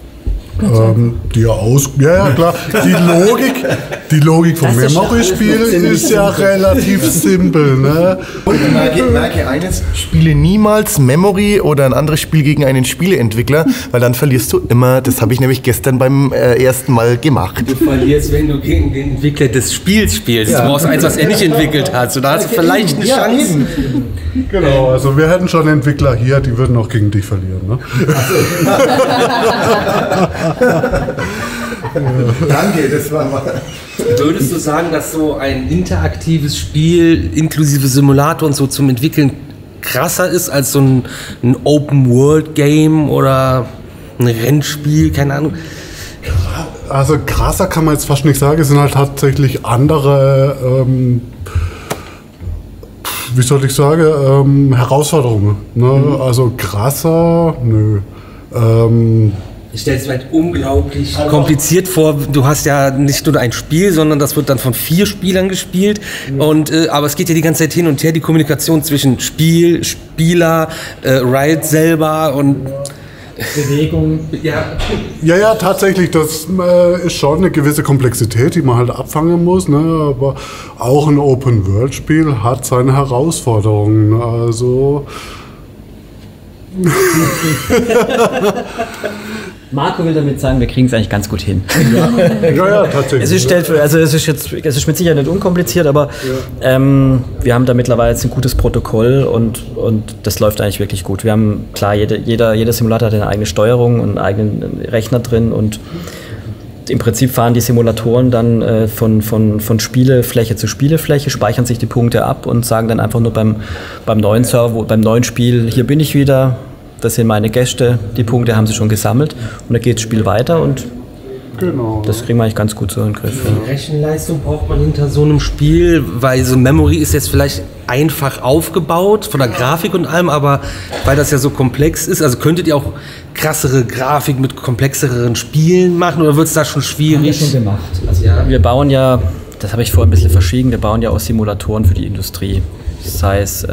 Ja, klar. Die Logik vom Memory-Spiel ist ja relativ simpel. Ne? Und merke eines, spiele niemals Memory oder ein anderes Spiel gegen einen Spieleentwickler, weil dann verlierst du immer. Das habe ich nämlich gestern beim ersten Mal gemacht. Du verlierst, wenn du gegen den Entwickler des Spiels spielst. Ja. Du brauchst eins, was er nicht entwickelt hat. So, da hast du vielleicht eine Chance. Genau, also wir hätten schon Entwickler hier, die würden auch gegen dich verlieren. Ne? Danke, das war mal. Würdest du sagen, dass so ein interaktives Spiel inklusive Simulator und so zum Entwickeln krasser ist als so ein Open-World-Game oder ein Rennspiel, keine Ahnung? Also krasser kann man jetzt fast nicht sagen, es sind halt tatsächlich andere, wie soll ich sagen, Herausforderungen. Ne? Also krasser, nö. Ich stelle es mir halt unglaublich kompliziert vor. Du hast ja nicht nur ein Spiel, sondern das wird dann von 4 Spielern gespielt. Und, aber es geht ja die ganze Zeit hin und her, die Kommunikation zwischen Spiel, Spieler, Riot selber und Bewegung. Ja, tatsächlich, das ist schon eine gewisse Komplexität, die man halt abfangen muss. Ne? Aber auch ein Open-World-Spiel hat seine Herausforderungen. Also Marco will damit sagen, wir kriegen es eigentlich ganz gut hin. Ja, tatsächlich. Es ist mit Sicherheit nicht unkompliziert, aber wir haben da mittlerweile jetzt ein gutes Protokoll und das läuft eigentlich wirklich gut. Wir haben, klar, jeder Simulator hat eine eigene Steuerung und einen eigenen Rechner drin und im Prinzip fahren die Simulatoren dann von Spielefläche zu Spielefläche, speichern sich die Punkte ab und sagen dann einfach nur beim neuen Server, beim neuen Spiel, hier bin ich wieder, das sind meine Gäste, die Punkte haben sie schon gesammelt und dann geht das Spiel weiter und genau. Das kriegen wir eigentlich ganz gut so in den Griff. Wie viel Rechenleistung braucht man hinter so einem Spiel? Weil so Memory ist jetzt vielleicht einfach aufgebaut, von der Grafik und allem, aber weil das ja so komplex ist, also könntet ihr auch krassere Grafik mit komplexeren Spielen machen oder wird es da schon schwierig? Haben wir schon gemacht. Also ja, wir bauen ja, das habe ich vorhin ein bisschen verschwiegen, wir bauen ja auch Simulatoren für die Industrie. Das heißt,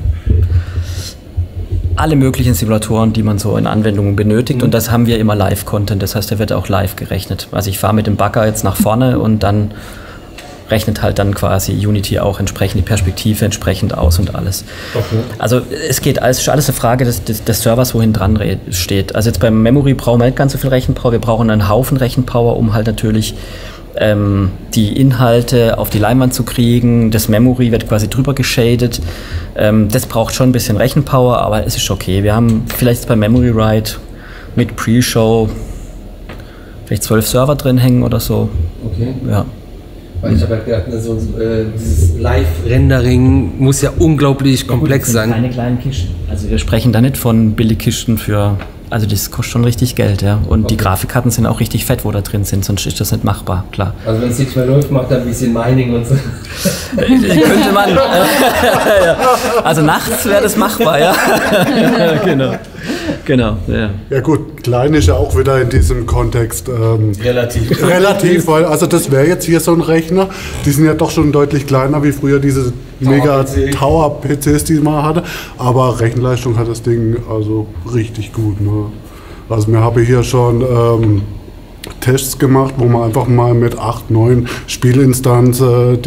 alle möglichen Simulatoren, die man so in Anwendungen benötigt und das haben wir immer Live-Content, das heißt, der wird auch live gerechnet. Also ich fahre mit dem Bagger jetzt nach vorne und dann rechnet halt dann quasi Unity auch entsprechend die Perspektive entsprechend aus und alles. Okay. Also es geht alles eine Frage des Servers, wohin dran steht. Also jetzt beim Memory brauchen wir nicht ganz so viel Rechenpower, wir brauchen einen Haufen Rechenpower, um halt natürlich die Inhalte auf die Leinwand zu kriegen. Das Memory wird quasi drüber geshadet. Das braucht schon ein bisschen Rechenpower, aber es ist okay. Wir haben vielleicht bei Memory Write mit Pre-Show vielleicht 12 Server drin hängen oder so. Okay. Ja. Weil ich habe halt gedacht, dieses Live-Rendering muss ja unglaublich komplex sein. Keine kleinen Kisten. Also wir sprechen da nicht von Billigkisten für... Also das kostet schon richtig Geld, ja. Und die Grafikkarten sind auch richtig fett, wo da drin sind, sonst ist das nicht machbar, klar. Also wenn es nicht mehr läuft, macht er ein bisschen Mining und so. Könnte man. Ja. Also nachts wäre das machbar, ja. Genau. Genau, ja. Ja gut, klein ist ja auch wieder in diesem Kontext Relativ. relativ, weil also das wäre jetzt hier so ein Rechner. Die sind ja doch schon deutlich kleiner wie früher diese mega Tower-PCs, die man hatte. Aber Rechenleistung hat das Ding also richtig gut. Ne? Also mir habe hier schon Tests gemacht, wo man einfach mal mit 8, 9 Spielinstanzen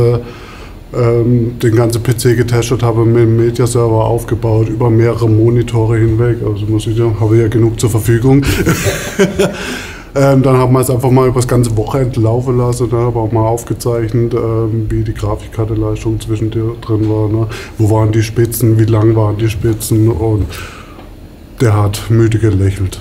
den ganzen PC getestet habe, mit dem Media-Server aufgebaut, über mehrere Monitore hinweg. Also muss ich sagen, habe ja genug zur Verfügung. Dann haben wir es einfach mal über das ganze Wochenende laufen lassen. Da habe auch mal aufgezeichnet, wie die Grafikkartenleistung zwischendrin war. Ne? Wo waren die Spitzen, wie lang waren die Spitzen, und der hat müde gelächelt.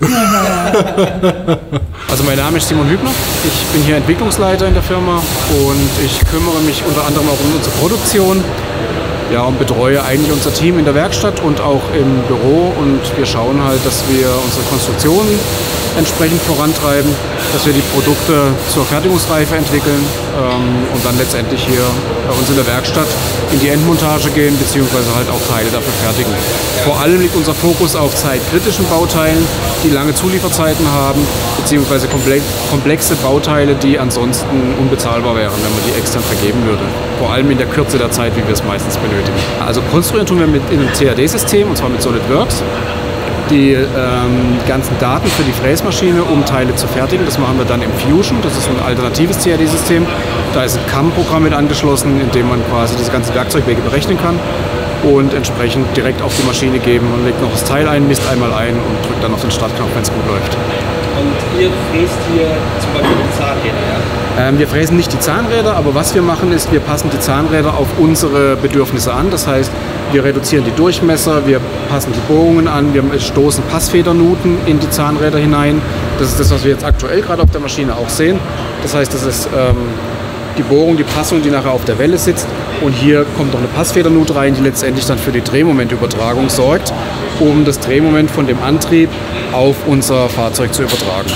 Also mein Name ist Simon Hübner, ich bin hier Entwicklungsleiter in der Firma und ich kümmere mich unter anderem auch um unsere Produktion, ja, und betreue eigentlich unser Team in der Werkstatt und auch im Büro, und wir schauen halt, dass wir unsere Konstruktion entsprechend vorantreiben, dass wir die Produkte zur Fertigungsreife entwickeln und dann letztendlich hier bei uns in der Werkstatt in die Endmontage gehen, beziehungsweise halt auch Teile dafür fertigen. Vor allem liegt unser Fokus auf zeitkritischen Bauteilen, die lange Zulieferzeiten haben, beziehungsweise komplexe Bauteile, die ansonsten unbezahlbar wären, wenn man die extern vergeben würde. Vor allem in der Kürze der Zeit, wie wir es meistens benötigen. Also konstruieren tun wir mit in einem CAD-System, und zwar mit SolidWorks. Die ganzen Daten für die Fräsmaschine, um Teile zu fertigen, das machen wir dann im Fusion. Das ist ein alternatives CAD-System. Da ist ein CAM-Programm mit angeschlossen, in dem man quasi diese ganzen Werkzeugwege berechnen kann und entsprechend direkt auf die Maschine geben. Man legt noch das Teil ein, misst einmal ein und drückt dann auf den Startknopf, wenn es gut läuft. Und ihr fräst hier zum Beispiel die Zahnräder, ja? Wir fräsen nicht die Zahnräder, aber was wir machen ist, wir passen die Zahnräder auf unsere Bedürfnisse an. Das heißt, wir reduzieren die Durchmesser, wir passen die Bohrungen an, wir stoßen Passfedernuten in die Zahnräder hinein. Das ist das, was wir jetzt aktuell gerade auf der Maschine auch sehen. Das heißt, das ist die Bohrung, die Passung, die nachher auf der Welle sitzt. Und hier kommt noch eine Passfedernut rein, die letztendlich dann für die Drehmomentübertragung sorgt, um das Drehmoment von dem Antrieb auf unser Fahrzeug zu übertragen.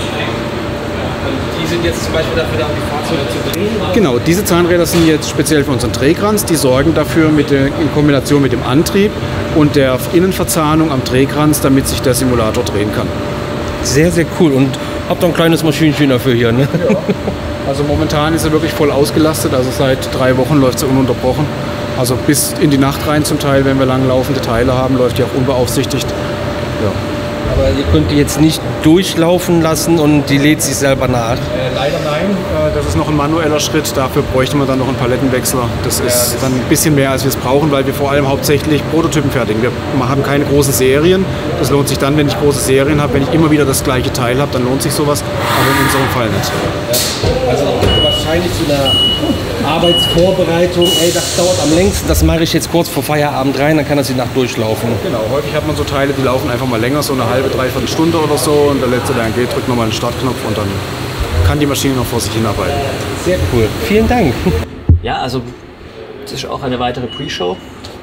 Die sind jetzt zum Beispiel dafür da, um die Fahrzeuge zu drehen? Genau, diese Zahnräder sind jetzt speziell für unseren Drehkranz. Die sorgen dafür in Kombination mit dem Antrieb und der Innenverzahnung am Drehkranz, damit sich der Simulator drehen kann. Sehr, sehr cool. Und habt ihr ein kleines Maschinchen dafür hier, ne? Ja. Also momentan ist er wirklich voll ausgelastet. Also seit 3 Wochen läuft sie ununterbrochen. Also bis in die Nacht rein zum Teil, wenn wir langlaufende Teile haben, läuft die auch unbeaufsichtigt. Ja. Aber ihr könnt die jetzt nicht durchlaufen lassen und die lädt sich selber nach? Leider nein. Das ist noch ein manueller Schritt. Dafür bräuchte man dann noch einen Palettenwechsler. Das ist dann ein bisschen mehr, als wir es brauchen, weil wir vor allem hauptsächlich Prototypen fertigen. Wir haben keine großen Serien. Das lohnt sich dann, wenn ich große Serien habe. Wenn ich immer wieder das gleiche Teil habe, dann lohnt sich sowas. Aber in unserem Fall nicht. Ja. Also wahrscheinlich zu einer Arbeitsvorbereitung, ey, das dauert am längsten, das mache ich jetzt kurz vor Feierabend rein, dann kann das die Nacht durchlaufen. Genau, häufig hat man so Teile, die laufen einfach mal länger, so eine halbe, dreiviertel Stunde oder so, und der letzte, der geht, drückt nochmal den Startknopf und dann kann die Maschine noch vor sich hinarbeiten. Sehr cool, vielen Dank. Ja, also das ist auch eine weitere Pre-Show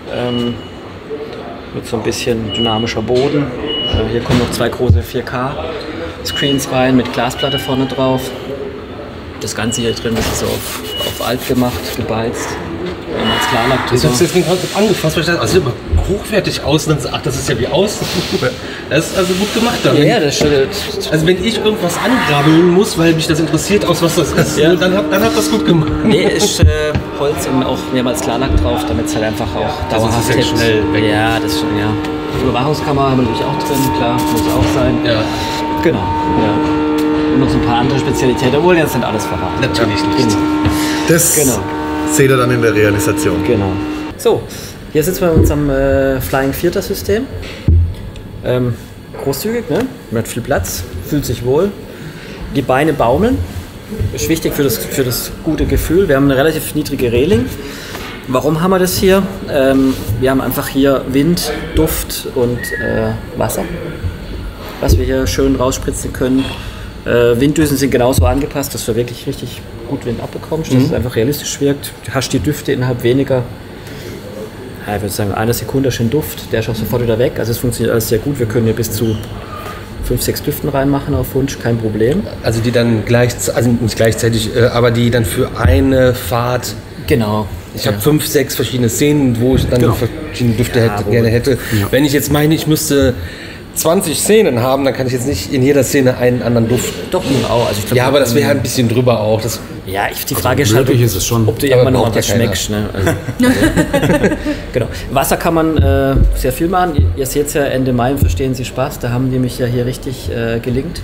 mit so ein bisschen dynamischer Boden. Hier kommen noch 2 große 4K-Screens rein mit Glasplatte vorne drauf. Das Ganze hier drin ist so auf alt gemacht, gebeizt. Als Klarlack drüber. Ich habe es jetzt gerade angefasst, weil ich dachte, also hochwertig aus, und dann so, ach, das ist ja wie aus. Das ist also gut gemacht da. Ja, das stimmt. Also wenn ich irgendwas angrabbeln muss, weil mich das interessiert, aus was das ist, ja, dann hat das gut gemacht. Nee, ist Holz und auch mehrmals Klarlack drauf, damit es halt einfach auch dauerhaft ist ja schnell weg. Ja, das schon, ja. Überwachungskamera haben wir natürlich auch drin, klar, muss auch sein. Ja. Genau, ja. Und noch so ein paar andere Spezialitäten, obwohl jetzt sind alles verraten. Natürlich nicht. Genau. Das seht ihr dann in der Realisation. Genau. So, hier sitzen wir in unserem Flying Theater System. Großzügig, ne? Man hat viel Platz, fühlt sich wohl. Die Beine baumeln. Ist wichtig für das gute Gefühl. Wir haben eine relativ niedrige Reling. Warum haben wir das hier? Wir haben einfach hier Wind, Duft und Wasser, was wir hier schön rausspritzen können. Winddüsen sind genauso angepasst, dass du wirklich richtig gut Wind abbekommst, dass es einfach realistisch wirkt. Du hast die Düfte innerhalb weniger, ja, ich würde sagen, einer Sekunde schon Duft, der ist auch sofort wieder weg. Also es funktioniert alles sehr gut. Wir können hier bis zu 5, 6 Düften reinmachen auf Wunsch, kein Problem. Also die dann nicht gleichzeitig, aber die dann für eine Fahrt Genau. Ich habe 5, 6 verschiedene Szenen, wo ich dann verschiedene Düfte gerne hätte. Ja. Wenn ich jetzt meine, ich müsste 20 Szenen haben, dann kann ich jetzt nicht in jeder Szene einen anderen Duft. Doch, auch. Also ich glaub, ja, aber das wäre ein bisschen drüber auch. Das die Frage ist halt, ist es schon. ob du irgendwann noch was schmeckst. Ne? Also, genau. Wasser kann man sehr viel machen. Ihr seht es ja Ende Mai, verstehen Sie Spaß. Da haben die mich ja hier richtig gelingt.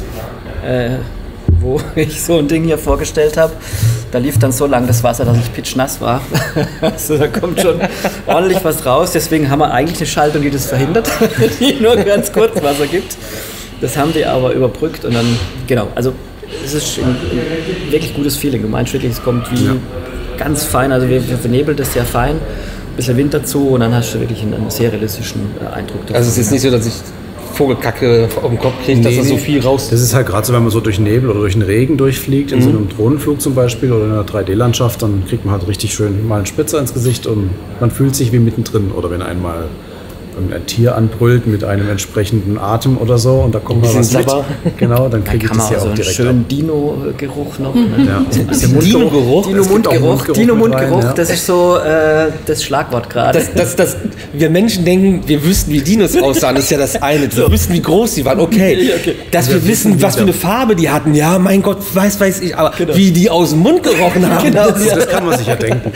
Wo ich so ein Ding hier vorgestellt habe. Da lief dann so lang das Wasser, dass ich pitschnass war. Also da kommt schon ordentlich was raus. Deswegen haben wir eigentlich eine Schaltung, die das verhindert, die nur ganz kurz Wasser gibt. Das haben die aber überbrückt und dann, genau, also es ist ein wirklich gutes Feeling. Du meinst wirklich, es kommt wie ganz fein, also wir vernebeln das sehr fein, ein bisschen Wind dazu und dann hast du wirklich einen sehr realistischen Eindruck davon. Also es ist jetzt nicht so, dass ich Vogelkacke auf den Kopf kriege, dass da so viel raus. Das ist halt gerade so, wenn man so durch Nebel oder durch den Regen durchfliegt, in so einem Drohnenflug zum Beispiel oder in einer 3D-Landschaft, dann kriegt man halt richtig schön mal einen Spritzer ins Gesicht und man fühlt sich wie mittendrin. Oder wenn einmal ein Tier anbrüllt mit einem entsprechenden Atem oder so und da kommt mal was mit. Genau, dann kriege ich das ja auch direkt ab. Schönen Dino-Geruch noch. Ne? Ja, ein bisschen Mundgeruch. Dino-Mundgeruch, das ist so das Schlagwort gerade. Wir Menschen denken, wir wüssten, wie Dinos aussahen, ist ja das eine. Wir wüssten, wie groß sie waren, okay. Dass wir wissen, was für eine Farbe die hatten, ja, mein Gott, weiß ich, aber wie die aus dem Mund gerochen haben. Das kann man sich ja denken.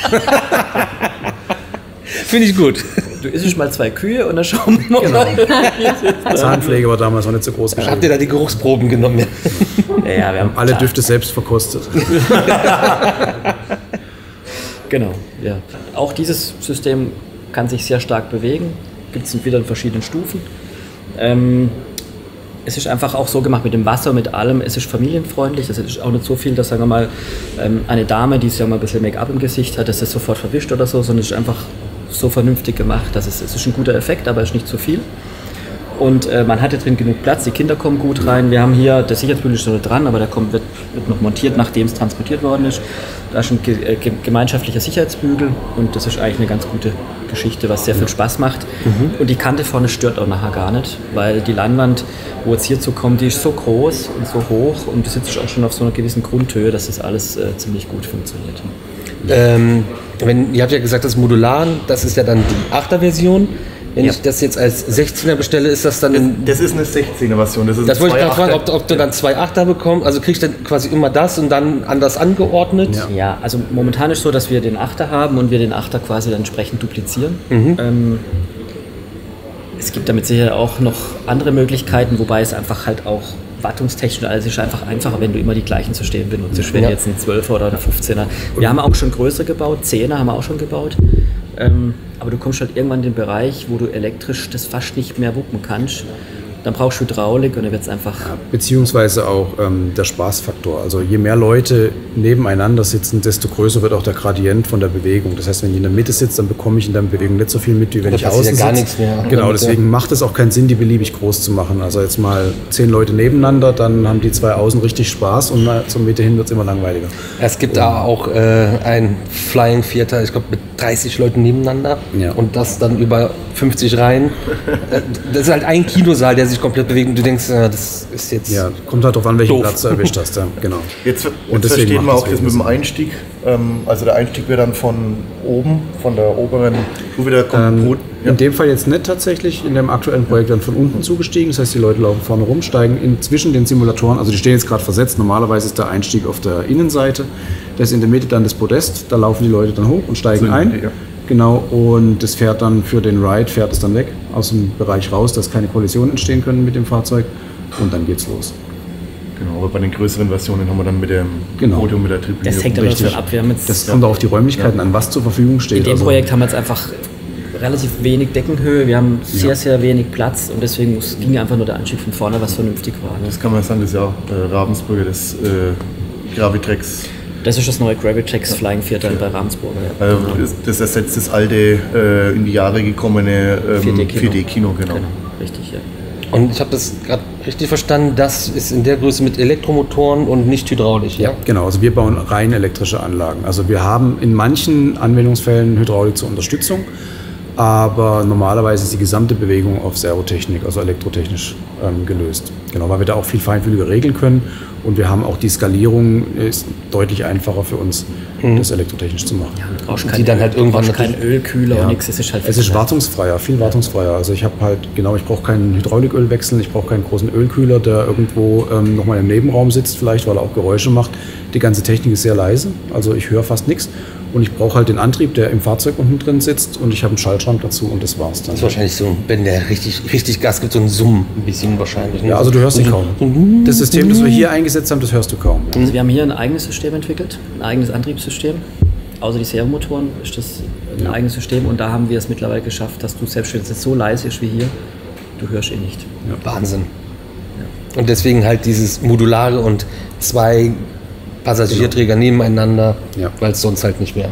Finde ich gut. Du isst mal 2 Kühe und dann schauen wir mal. Zahnpflege war damals noch nicht so groß geschrieben. Habt ihr da die Geruchsproben genommen? Ja, wir haben alle Düfte selbst verkostet. Genau, ja. Auch dieses System kann sich sehr stark bewegen. Gibt es wieder in verschiedenen Stufen. Es ist einfach auch so gemacht mit dem Wasser, mit allem. Es ist familienfreundlich. Es ist auch nicht so viel, dass, sagen wir mal, eine Dame, die ja mal ein bisschen Make-up im Gesicht hat, dass es sofort verwischt oder so, sondern es ist einfach so vernünftig gemacht, dass es ist ein guter Effekt, aber es ist nicht zu viel. Und man hatte drin genug Platz, die Kinder kommen gut rein. Wir haben hier, der Sicherheitsbügel ist noch dran, aber der wird noch montiert, nachdem es transportiert worden ist. Da ist ein gemeinschaftlicher Sicherheitsbügel und das ist eigentlich eine ganz gute Geschichte, was sehr viel Spaß macht. Und die Kante vorne stört auch nachher gar nicht, weil die Leinwand, wo jetzt hierzu kommt, die ist so groß und so hoch und du sitzt auch schon auf so einer gewissen Grundhöhe, dass das alles ziemlich gut funktioniert. Ihr habt ja gesagt, das modular, das ist ja dann die 8er-Version. Wenn ich das jetzt als 16er bestelle, ist das dann... Das ist eine 16er-Version. Das wollte ich gerade fragen, ob du dann 2 8er bekommst. Also kriegst du dann quasi immer das und dann anders angeordnet? Ja, also momentan ist so, dass wir den 8er haben und wir den 8er quasi dann entsprechend duplizieren. Es gibt damit sicher auch noch andere Möglichkeiten, wobei es einfach halt auch wartungstechnisch alles ist einfach einfacher, wenn du immer die gleichen Systeme benutzt. Wenn jetzt ein 12er oder ein 15er. Wir haben auch schon größere gebaut, 10er haben wir auch schon gebaut. Aber du kommst halt irgendwann in den Bereich, wo du elektrisch das fast nicht mehr wuppen kannst. Dann brauchst du Hydraulik und dann wird es einfach... Ja, beziehungsweise auch der Spaßfaktor. Also je mehr Leute nebeneinander sitzen, desto größer wird auch der Gradient von der Bewegung. Das heißt, wenn ich in der Mitte sitze, dann bekomme ich in der Bewegung nicht so viel mit, wie wenn ich außen sitze. Gar nichts mehr. Genau, deswegen macht es auch keinen Sinn, die beliebig groß zu machen. Also jetzt mal 10 Leute nebeneinander, dann haben die 2 außen richtig Spaß und zur Mitte hin wird es immer langweiliger. Es gibt da auch ein Flying Theater, ich glaube mit 30 Leuten nebeneinander und das dann über 50 Reihen. Das ist halt ein Kinosaal, der sich komplett bewegt und du denkst, das ist jetzt... Ja, kommt halt darauf an, welchen Platz du erwischt hast. Ja, genau. Jetzt verstehen wir auch das mit dem Einstieg. Also der Einstieg wird dann von oben, von der oberen, wo wieder kommt. In dem Fall jetzt nicht tatsächlich, in dem aktuellen Projekt dann von unten zugestiegen. Das heißt, die Leute laufen vorne rum, steigen zwischen den Simulatoren, also die stehen jetzt gerade versetzt. Normalerweise ist der Einstieg auf der Innenseite. Da ist in der Mitte dann das Podest, da laufen die Leute dann hoch und steigen ein. Ja. Genau, und das fährt dann für den Ride, fährt es dann weg aus dem Bereich raus, dass keine Kollisionen entstehen können mit dem Fahrzeug und dann geht's los. Genau, aber bei den größeren Versionen haben wir dann mit dem Podium, mit der Tribüne. Das hängt aber davon ab. Das kommt auch auf die Räumlichkeiten an, was zur Verfügung steht. In dem Projekt haben wir jetzt einfach relativ wenig Deckenhöhe, wir haben sehr wenig Platz und deswegen ging einfach nur der Anstieg von vorne, was vernünftig war. Das kann man sagen, das ist ja Ravensburger, das Gravitrex. Das ist das neue Gravitrex Flying Theater bei Ravensburger. Ja. Also das ersetzt das alte, in die Jahre gekommene 4D-Kino. Genau, richtig, ja. Und ich habe das gerade richtig verstanden, das ist in der Größe mit Elektromotoren und nicht hydraulisch, ja? Genau, also wir bauen rein elektrische Anlagen. Also wir haben in manchen Anwendungsfällen Hydraulik zur Unterstützung. Aber normalerweise ist die gesamte Bewegung auf Servotechnik, also elektrotechnisch gelöst. Genau, weil wir da auch viel feinfühliger regeln können und wir haben auch die Skalierung, ist deutlich einfacher für uns, das elektrotechnisch zu machen. Ja, du brauchst Die dann halt irgendwann keinen Ölkühler und nichts, es ist halt Es ist wartungsfreier, viel wartungsfreier. Also ich habe halt, genau, ich brauche keinen Hydrauliköl wechseln, ich brauche keinen großen Ölkühler, der irgendwo nochmal im Nebenraum sitzt vielleicht, weil er auch Geräusche macht. Die ganze Technik ist sehr leise, also ich höre fast nichts. Und ich brauche halt den Antrieb, der im Fahrzeug unten drin sitzt und ich habe einen Schaltschrank dazu und das war's dann. Das ist wahrscheinlich so, wenn der richtig Gas gibt, so ein Summen ein bisschen wahrscheinlich. Ja, also du hörst ihn kaum. Das System, das wir hier eingesetzt haben, das hörst du kaum. Also wir haben hier ein eigenes System entwickelt, ein eigenes Antriebssystem. Außer die Servomotoren ist das ein eigenes System und da haben wir es mittlerweile geschafft, dass du selbst wenn es so leise ist wie hier, du hörst ihn nicht. Ja. Wahnsinn. Ja. Und deswegen halt dieses Modulare und 2 Passagierträger nebeneinander, weil es sonst halt nicht wäre.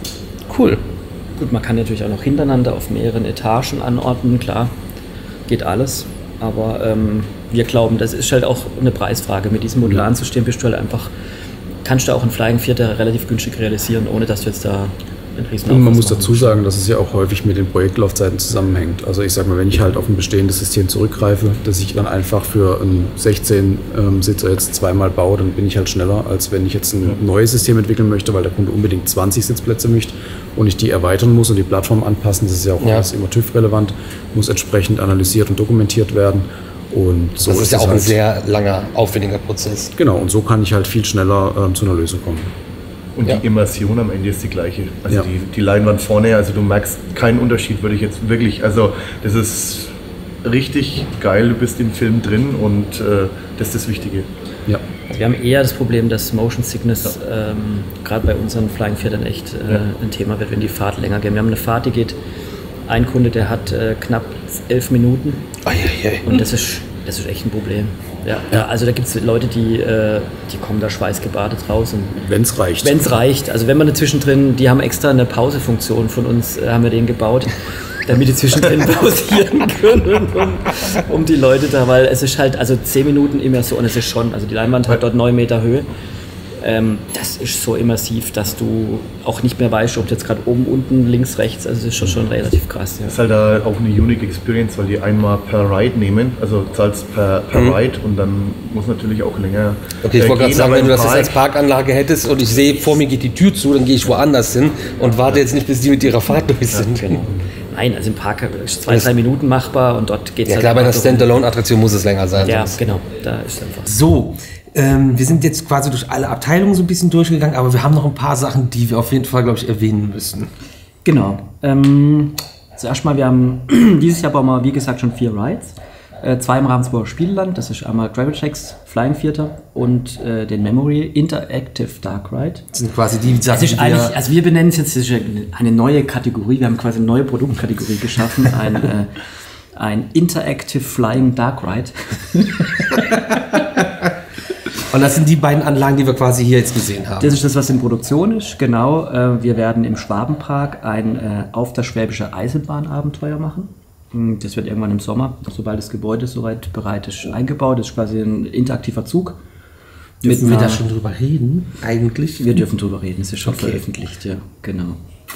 Cool. Gut, man kann natürlich auch noch hintereinander auf mehreren Etagen anordnen, klar, geht alles. Aber wir glauben, das ist halt auch eine Preisfrage. Mit diesem modularen System bist du halt einfach, kannst du auch einen Flying Vierter relativ günstig realisieren, ohne dass du jetzt da einen riesen Und man muss dazu sagen, dass es ja auch häufig mit den Projektlaufzeiten zusammenhängt. Also ich sag mal, wenn ich halt auf ein bestehendes System zurückgreife, dass ich dann einfach für einen 16-Sitzer jetzt zweimal baue, dann bin ich halt schneller, als wenn ich jetzt ein neues System entwickeln möchte, weil der Kunde unbedingt 20 Sitzplätze möchte und ich die erweitern muss und die Plattform anpassen. Das ist ja auch alles immer TÜV-relevant, muss entsprechend analysiert und dokumentiert werden. Und so das ist ja auch halt ein sehr langer, aufwendiger Prozess. Genau, und so kann ich halt viel schneller zu einer Lösung kommen. Und die Immersion am Ende ist die gleiche. Also die Leinwand vorne, also du merkst keinen Unterschied, würde ich jetzt wirklich, also das ist richtig geil, du bist im Film drin und das ist das Wichtige. Ja. Also wir haben eher das Problem, dass Motion Sickness gerade bei unseren Flying Viertern echt ein Thema wird, wenn die Fahrt länger geht. Wir haben eine Fahrt, die geht, ein Kunde, der hat knapp 11 Minuten und das ist echt ein Problem. Ja, also da gibt es Leute, die kommen da schweißgebadet raus. Wenn es reicht. Wenn es reicht. Also wenn man zwischendrin, die haben extra eine Pausefunktion von uns, haben wir den gebaut, damit die zwischendrin pausieren können, um die Leute da, weil es ist halt, also 10 Minuten Immersion, es ist schon, also die Leinwand hat dort 9 Meter Höhe. Das ist so immersiv, dass du auch nicht mehr weißt, ob du jetzt gerade oben, unten, links, rechts, also es ist schon relativ krass. Ja. Das ist halt auch eine unique Experience, weil die einmal per Ride nehmen, also zahlst per Ride und dann muss natürlich auch länger. Okay, ich wollte gerade sagen, wenn du das jetzt als Parkanlage hättest und ich sehe, vor mir geht die Tür zu, dann gehe ich woanders hin und warte jetzt nicht, bis die mit ihrer Fahrt durch sind. Genau. Nein, also im Park ist 2-3 Minuten machbar und dort geht es klar, bei der Standalone-Attraktion muss es länger sein. Ja, genau, da ist es einfach. So. Wir sind jetzt quasi durch alle Abteilungen so ein bisschen durchgegangen, aber wir haben noch ein paar Sachen, die wir auf jeden Fall, glaube ich, erwähnen müssen. Genau. Zuerst mal, wir haben dieses Jahr bauen wir, wie gesagt, schon 4 Rides. 2 im Ravensburger Spielland, das ist einmal Graveltracks Flying Vierter und den Memory Interactive Dark Ride. Das sind quasi die Sachen, die wir... Also wir benennen es jetzt, das ist eine neue Kategorie, wir haben quasi eine neue Produktkategorie geschaffen, ein Interactive Flying Dark Ride. Und das sind die beiden Anlagen, die wir quasi hier jetzt gesehen haben. Das ist das, was in Produktion ist, genau. Wir werden im Schwabenpark ein Auf der Schwäbische Eisenbahn-Abenteuer machen. Das wird irgendwann im Sommer, sobald das Gebäude soweit bereit ist, eingebaut. Das ist quasi ein interaktiver Zug. Dürfen wir da schon drüber reden, eigentlich? Wir dürfen drüber reden, es ist schon veröffentlicht, ja, genau.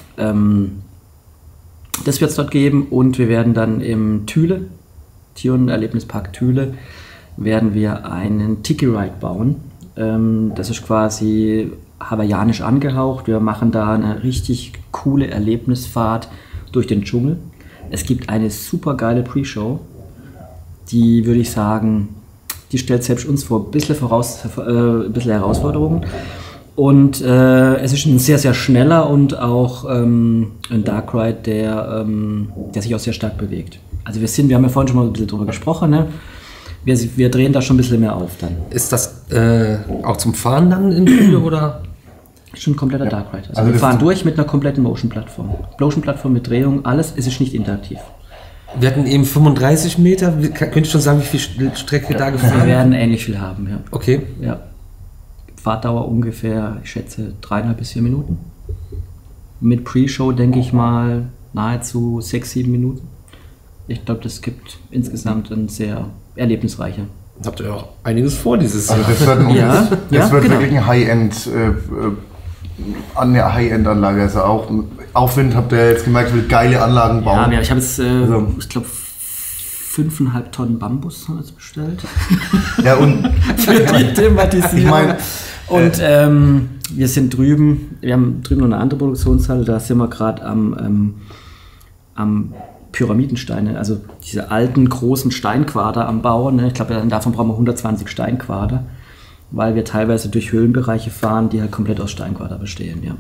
Das wird es dort geben und wir werden dann im Thüle, Tier- und Erlebnispark Thüle, werden wir einen Tiki-Ride bauen. Das ist quasi hawaiianisch angehaucht. Wir machen da eine richtig coole Erlebnisfahrt durch den Dschungel. Es gibt eine super geile Pre-Show, die, würde ich sagen, die stellt selbst uns vor ein bisschen Herausforderungen. Und es ist ein sehr, sehr schneller und auch ein Dark Ride, der sich auch sehr stark bewegt. Also wir haben ja vorhin schon mal ein bisschen drüber gesprochen, ne? Wir drehen da schon ein bisschen mehr auf dann. Ist das auch zum Fahren dann in Thüle oder? Schon ein kompletter Dark Ride. Also wir fahren durch mit einer kompletten Motion-Plattform. Motion-Plattform mit Drehung, alles, es ist nicht interaktiv. Wir hatten eben 35 Meter. Könnt ihr schon sagen, wie viel Strecke da gefahren wird? Wir werden ähnlich viel haben, ja. Okay. Ja. Fahrtdauer ungefähr, ich schätze, 3,5 bis 4 Minuten. Mit Pre-Show denke ich mal nahezu 6-7 Minuten. Ich glaube, das gibt insgesamt ein sehr erlebnisreicher. Habt ihr auch einiges vor dieses Jahr. Also das wird, Ja, das wird genau. wirklich ein High-End an der High-End-Anlage. Also auch Aufwind, habt ihr jetzt gemerkt, will geile Anlagen bauen. Ja, ich habe jetzt, ich glaube, 5,5 Tonnen Bambus haben wir jetzt bestellt. Ja, und für die Thematisierung. Ich mein, und wir haben drüben noch eine andere Produktionshalle, da sind wir gerade am Pyramidensteine, also diese alten großen Steinquader am Bauen. Ne? Ich glaube, davon brauchen wir 120 Steinquader, weil wir teilweise durch Höhlenbereiche fahren, die halt komplett aus Steinquader bestehen. Ja.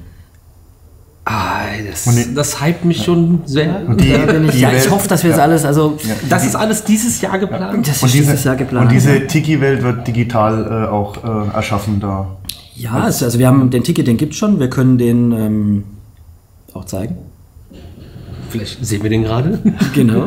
Das hypt mich schon sehr. Ich hoffe, dass wir das alles, das ist alles dieses Jahr geplant. Das ist dieses Jahr geplant. Und diese Tiki-Welt wird digital auch erschaffen da. Ja, also wir haben den Tiki, den gibt es schon. Wir können den auch zeigen. Vielleicht sehen wir den gerade. Genau.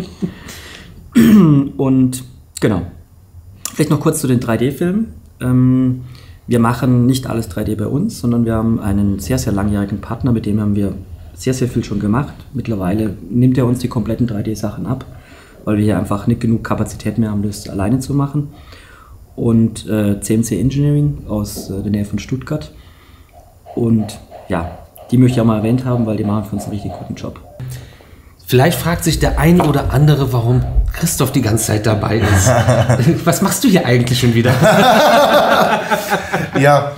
Und genau. Vielleicht noch kurz zu den 3D-Filmen. Wir machen nicht alles 3D bei uns, sondern wir haben einen sehr, sehr langjährigen Partner, mit dem haben wir sehr, sehr viel schon gemacht. Mittlerweile nimmt er uns die kompletten 3D-Sachen ab, weil wir hier einfach nicht genug Kapazität mehr haben, das alleine zu machen. Und CMC Engineering aus der Nähe von Stuttgart. Und ja, die möchte ich auch mal erwähnt haben, weil die machen für uns einen richtig guten Job. Vielleicht fragt sich der eine oder andere, warum Christoph die ganze Zeit dabei ist. Was machst du hier eigentlich schon wieder? Ja,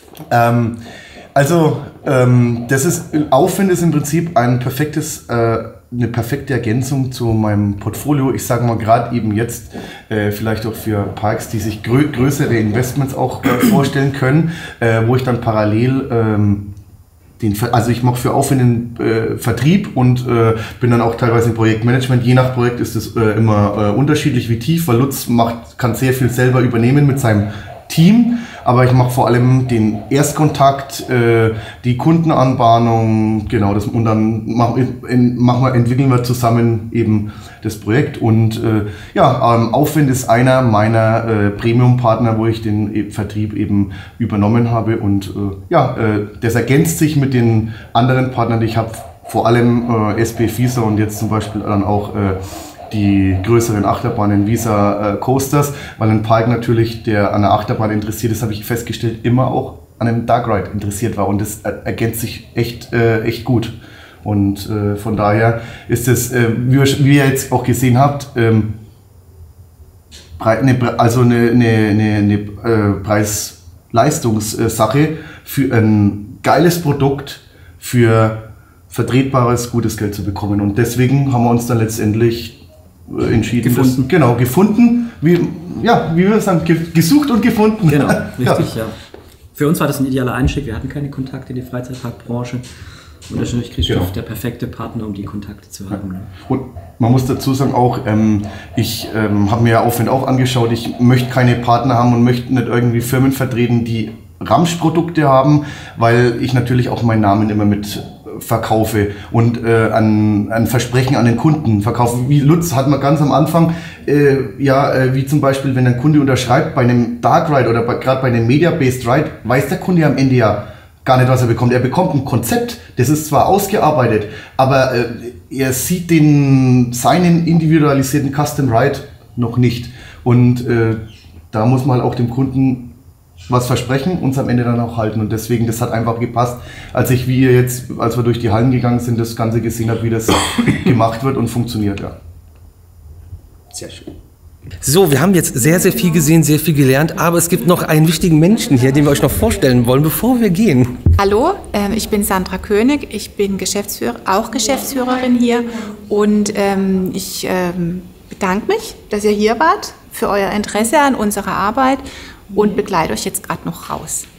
Aufwind ist im Prinzip eine perfekte Ergänzung zu meinem Portfolio. Ich sage mal gerade eben jetzt, vielleicht auch für Parks, die sich größere Investments auch vorstellen können, wo ich dann parallel ich mache für Aufwind den Vertrieb und bin dann auch teilweise im Projektmanagement. Je nach Projekt ist es immer unterschiedlich wie tief, weil Lutz kann sehr viel selber übernehmen mit seinem Team, aber ich mache vor allem den Erstkontakt, die Kundenanbahnung, genau, und dann entwickeln wir zusammen eben das Projekt. Und Aufwind ist einer meiner Premium-Partner, wo ich den Vertrieb eben übernommen habe. Und das ergänzt sich mit den anderen Partnern, die ich habe, vor allem SB Visa und jetzt zum Beispiel dann auch die größeren Achterbahnen, Visa Coasters, weil ein Park natürlich, der an der Achterbahn interessiert ist, habe ich festgestellt, immer auch an einem Dark Ride interessiert war und das ergänzt sich echt gut. Und von daher ist es, wie ihr jetzt auch gesehen habt, eine Preis-Leistungs-Sache für ein geiles Produkt, für vertretbares, gutes Geld zu bekommen. Und deswegen haben wir uns dann letztendlich entschieden, gefunden, wie wir sagen, gesucht und gefunden. Genau, richtig, ja. Für uns war das ein idealer Einstieg, wir hatten keine Kontakte in die Freizeitparkbranche und das ist natürlich Christoph der perfekte Partner, um die Kontakte zu haben. Ja. Und man muss dazu sagen auch, ich habe mir ja Aufwind auch angeschaut, ich möchte keine Partner haben und möchte nicht irgendwie Firmen vertreten, die Ramsch-Produkte haben, weil ich natürlich auch meinen Namen immer mit verkaufe und ein Versprechen an den Kunden verkaufe. Wie Lutz hat man ganz am Anfang, wie zum Beispiel, wenn ein Kunde unterschreibt bei einem Dark Ride oder gerade bei einem Media-Based Ride, weiß der Kunde am Ende ja gar nicht, was er bekommt. Er bekommt ein Konzept, das ist zwar ausgearbeitet, aber er sieht seinen individualisierten Custom Ride noch nicht. Und da muss man halt auch dem Kunden was versprechen, uns am Ende dann auch halten. Und deswegen, das hat einfach gepasst, als wir durch die Hallen gegangen sind, das Ganze gesehen habe, wie das gemacht wird und funktioniert, ja. Sehr schön. So, wir haben jetzt sehr, sehr viel gesehen, sehr viel gelernt, aber es gibt noch einen wichtigen Menschen hier, den wir euch noch vorstellen wollen, bevor wir gehen. Hallo, ich bin Sandra König, ich bin Geschäftsführerin hier und ich bedanke mich, dass ihr hier wart, für euer Interesse an unserer Arbeit und begleite euch jetzt gerade noch raus.